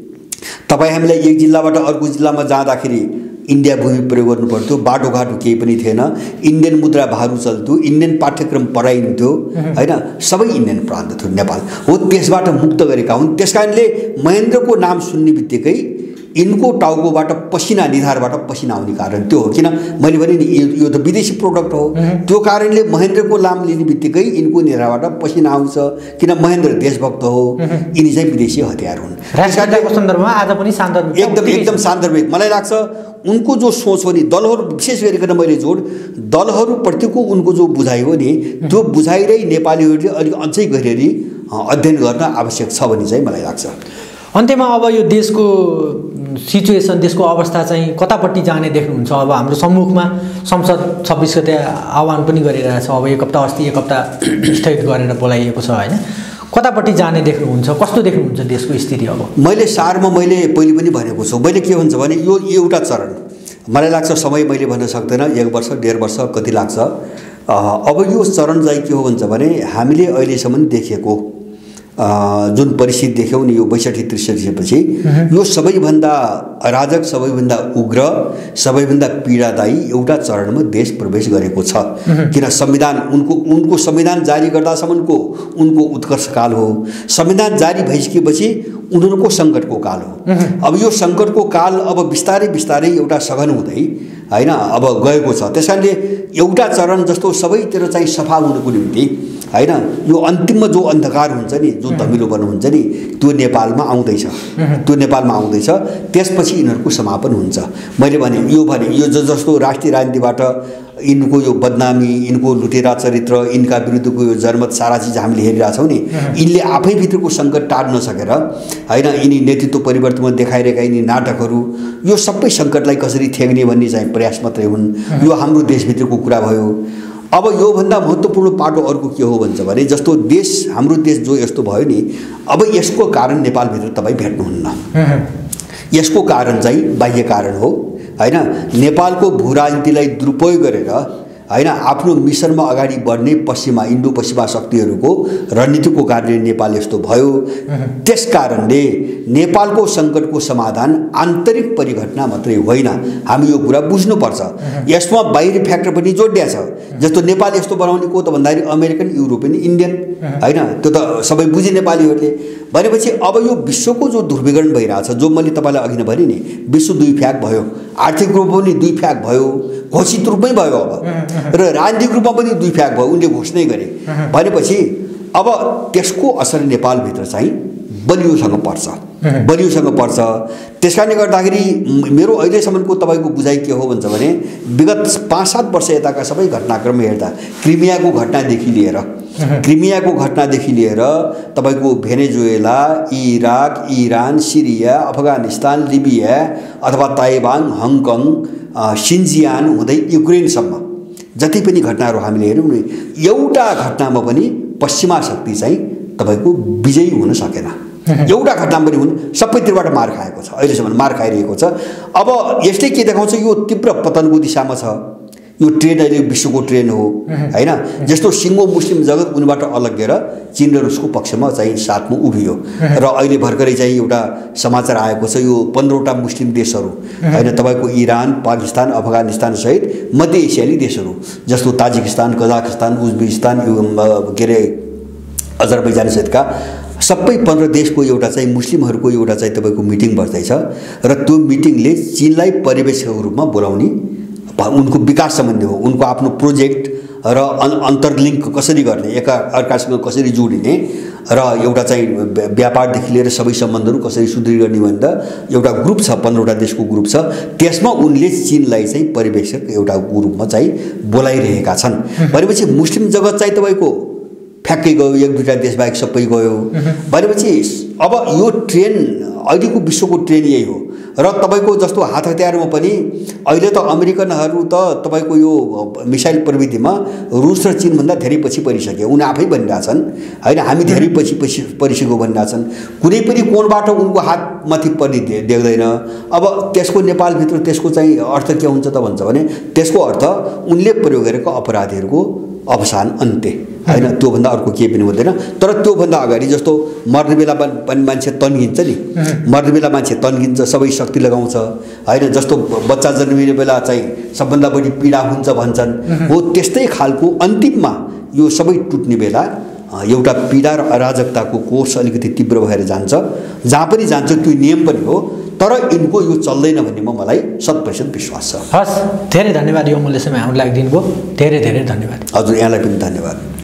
तपाईँ हामीलाई एक जिल्लाबाट अर्को जिल्लामा जाँदाखेरि इन्डिया भूमि प्रयोग गर्नु पर्थ्यो, बाटोघाटो केही पनि थिएन, इन्डियन मुद्रा भारू चल्थ्यो, इन्डियन पाठ्यक्रम पढाइन्थ्यो होइन। सबै इन्डियन प्रान्त थियो नेपाल हो, त्यसबाट मुक्त गरेका हुन्। त्यस कारणले महेन्द्रको नाम सुन्ने बित्तिकै यिनको टाउकोबाट पसिना, निधारबाट पसिना आउने कारण त्यो हो। किन मैले भने नि यो त विदेशी प्रोडक्ट हो, त्यो कारणले महेन्द्रको नाम लिने बित्तिकै यिनको निधारबाट पसिना आउँछ। किन महेन्द्र देशभक्त हो, यिनी चाहिँ विदेशी हतियार हुन्। राजनीतिको सन्दर्भमा आज पनि सान्दर्भिक, एकदम एकदम सान्दर्भिक। मलाई लाग्छ उनको जो सोच हो नि, दलहरू विशेष गरिकन मैले जोड दलहरूप्रतिको उनको जो बुझाइ हो नि, त्यो बुझाइरै नेपालीहरूले अलिक अझै गहिररी अध्ययन गर्न आवश्यक छ भन्ने चाहिँ मलाई लाग्छ। अन्त्यमा अब यो देशको सिचुएसन, देशको अवस्था चाहिँ कतापट्टि जाने देख्नुहुन्छ? अब हाम्रो सम्मुखमा संसद छब्बिस गते आह्वान पनि गरिरहेछ। अब एक हप्ता अस्ति एक हप्ता स्थगित गरेर बोलाइएको छ होइन। कतापट्टि जाने देख्नुहुन्छ? कस्तो देख्नुहुन्छ देशको स्थिति? अब मैले सारमा मैले पहिले पनि भनेको छु, मैले के हुन्छ भने यो एउटा चरण मलाई लाग्छ समय मैले भन्न सक्दैन, एक वर्ष डेढ वर्ष कति लाग्छ। अब यो चरण चाहिँ के हो भन्छ भने हामीले अहिलेसम्म देखेको जुन परिस्थिति देख्यौँ नि यो बैसठी त्रिसठीपछि, यो सबैभन्दा अराजक, सबैभन्दा उग्र, सबैभन्दा पीडादायी एउटा चरणमा देश प्रवेश गरेको छ। किन संविधान उनको उनको संविधान जारी गर्दासम्मको उनको उत्कर्ष काल हो, संविधान जारी भइसकेपछि उनीहरूको सङ्कटको काल हो। अब यो सङ्कटको काल अब बिस्तारै बिस्तारै एउटा सघन हुँदै होइन अब गएको छ। त्यस कारणले एउटा चरण जस्तो सबैतिर चाहिँ सफा हुनुको निम्ति होइन यो अन्तिममा जो अन्धकार हुन्छ नि, जो धमिलोपन हुन्छ नि, त्यो नेपालमा आउँदैछ, त्यो नेपालमा आउँदैछ। त्यसपछि यिनीहरूको समापन हुन्छ। मैले भने यो भने यो जस्तो राष्ट्रिय राजनीतिबाट यिनको यो बदनामी, यिनको लुटेरा चरित्र, यिनका विरुद्धको यो जनमत सारा चिज हामीले हेरिरहेछौँ नि, यिनले आफैभित्रको सङ्कट टार्न नसकेर होइन यिनी नेतृत्व परिवर्तनमा देखाइरहेका यिनी नाटकहरू, यो सबै सङ्कटलाई कसरी थ्याक्ने भन्ने चाहिँ प्रयास मात्रै हुन्। यो हाम्रो देशभित्रको कुरा भयो। अब योभन्दा महत्त्वपूर्ण पाटो अर्को के हो भन्छ भने जस्तो देश हाम्रो देश जो यस्तो भयो नि, अब यसको कारण नेपालभित्र तपाईँ भेट्नुहुन्न। यसको कारण चाहिँ बाह्य कारण हो होइन। नेपालको भू राजनीतिलाई दुरुपयोग गरेर होइन आफ्नो मिसनमा अगाडि बढ्ने पश्चिमा इन्डो पश्चिमा शक्तिहरूको रणनीतिको कारणले नेपाल यस्तो भयो। त्यस कारणले नेपालको सङ्कटको समाधान आन्तरिक परिघटना मात्रै होइन, हामी यो कुरा बुझ्नुपर्छ। यसमा बाहिरी फ्याक्टर पनि जोडिया छ। जस्तो नेपाल यस्तो बनाउने को त भन्दाखेरि अमेरिकन, युरोपियन, इन्डियन होइन, त्यो त सबै बुझे नेपालीहरूले। भनेपछि अब यो विश्वको जो ध्रुवीकरण भइरहेछ, जो मैले तपाईँलाई अघि नै भने नि, विश्व दुई फ्याक भयो, आर्थिक रूपमा पनि दुई फ्याक भयो, घोषित रूपमै भयो अब, र राजनीतिक रूपमा पनि दुई फ्याक भयो, उनले घोषणै गरे। भनेपछि अब त्यसको असर नेपालभित्र चाहिँ बलियोसँग पर्छ, बलियोसँग पर्छ। त्यस कारणले गर्दाखेरि मेरो अहिलेसम्मको तपाईँको बुझाइ के हो भन्छ भने विगत पाँच सात वर्ष यताका सबै घटनाक्रम हेर्दा क्रिमियाको घटनादेखि लिएर क्रिमियाको घटनादेखि लिएर तपाईँको Venezuela, Iraq, Iran, Syria, Afghanistan, Libya अथवा ताइवान, हङकङ, सिन्जियान हुँदै युक्रेनसम्म जति पनि घटनाहरू हामीले हेऱ्यौँ नि, एउटा घटनामा पनि पश्चिमा शक्ति चाहिँ तपाईँको विजयी हुन सकेन। एउटा घटनामा पनि हुन्, सबैतिरबाट मार खाएको छ, अहिलेसम्म मार खाइरहेको छ। अब यसले के देखाउँछ? यो तीव्र पतनको दिशामा छ। यो ट्रेन अहिले विश्वको ट्रेन हो होइन। जस्तो सिङ्गो मुस्लिम जगत उनीबाट अलग्गेर चीन र रुसको पक्षमा चाहिँ साथमा उभियो। र अहिले भर्खरै चाहिँ एउटा समाचार आएको छ, यो पन्ध्रवटा मुस्लिम देशहरू होइन, तपाईँको इरान, पाकिस्तान, अफगानिस्तान सहित मध्य एसियाली देशहरू जस्तो ताजिकिस्तान, कजाकिस्तान, उज्बेकिस्तान, के अरे अजरबैजान सहितका सबै पन्ध्र देशको एउटा चाहिँ मुस्लिमहरूको एउटा चाहिँ तपाईँको मिटिङ बस्दैछ। र त्यो मिटिङले चीनलाई पर्यवेक्षकको रूपमा बोलाउने, उनको विकास सम्बन्धी हो, उनको आफ्नो प्रोजेक्ट र अन्तर्लिङ्क कसरी गर्ने, एका अर्कासँग कसरी जोडिने र एउटा चाहिँ व्यापारदेखि लिएर सबै सम्बन्धहरू कसरी सुदृढ गर्ने भनेर एउटा ग्रुप छ, पन्ध्रवटा देशको ग्रुप छ। त्यसमा उनले चीनलाई चाहिँ पर्यवेक्षक एउटा ग्रुपमा चाहिँ बोलाइरहेका छन्। भनेपछि मुस्लिम जगत चाहिँ तपाईँको फ्याक्कै गयो, एक दुईवटा देशबाहेक सबै गयो। भनेपछि अब यो ट्रेन अहिलेको विश्वको ट्रेन्ड यही हो र तपाईँको जस्तो हात हतियारमा पनि अहिले त अमेरिकनहरू त तपाईँको यो मिसाइल प्रविधिमा रुस र चीनभन्दा धेरै पछि परिसके उनी आफै भनिरहेछन् होइन हामी धेरै पछि पछि परिसक्यो भनिरहेछन् कुनै पनि कोणबाट उनको हात माथि पर्ने देख्दैन अब त्यसको नेपालभित्र त्यसको चाहिँ अर्थ के हुन्छ त भन्छ भने त्यसको अर्थ उनले प्रयोग गरेको अपराधीहरूको अवसान अन्त्य होइन त्योभन्दा अर्को केही पनि हुँदैन तर त्योभन्दा अगाडि जस्तो मर्ने बेला पनि मान्छे तन्किन्छ नि मर्ने बेला मान्छे तन्किन्छ सबै शक्ति लगाउँछ होइन जस्तो बच्चा जन्मिने बेला चाहिँ सबभन्दा बढी पीडा हुन्छ भन्छन् हो त्यस्तै खालको अन्तिममा यो सबै टुट्ने बेला एउटा पीडा र अराजकताको कोर्स अलिकति तीव्र भएर जान्छ जहाँ पनि जान्छ त्यो नियम पनि हो तर यिनको यो चल्दैन भन्नेमा मलाई शत प्रतिशत विश्वास छ। हस् धेरै धन्यवाद यो मूल्य समय हाम्रो लागि दिनुभयो धेरै धेरै धन्यवाद। हजुर यहाँलाई पनि धन्यवाद।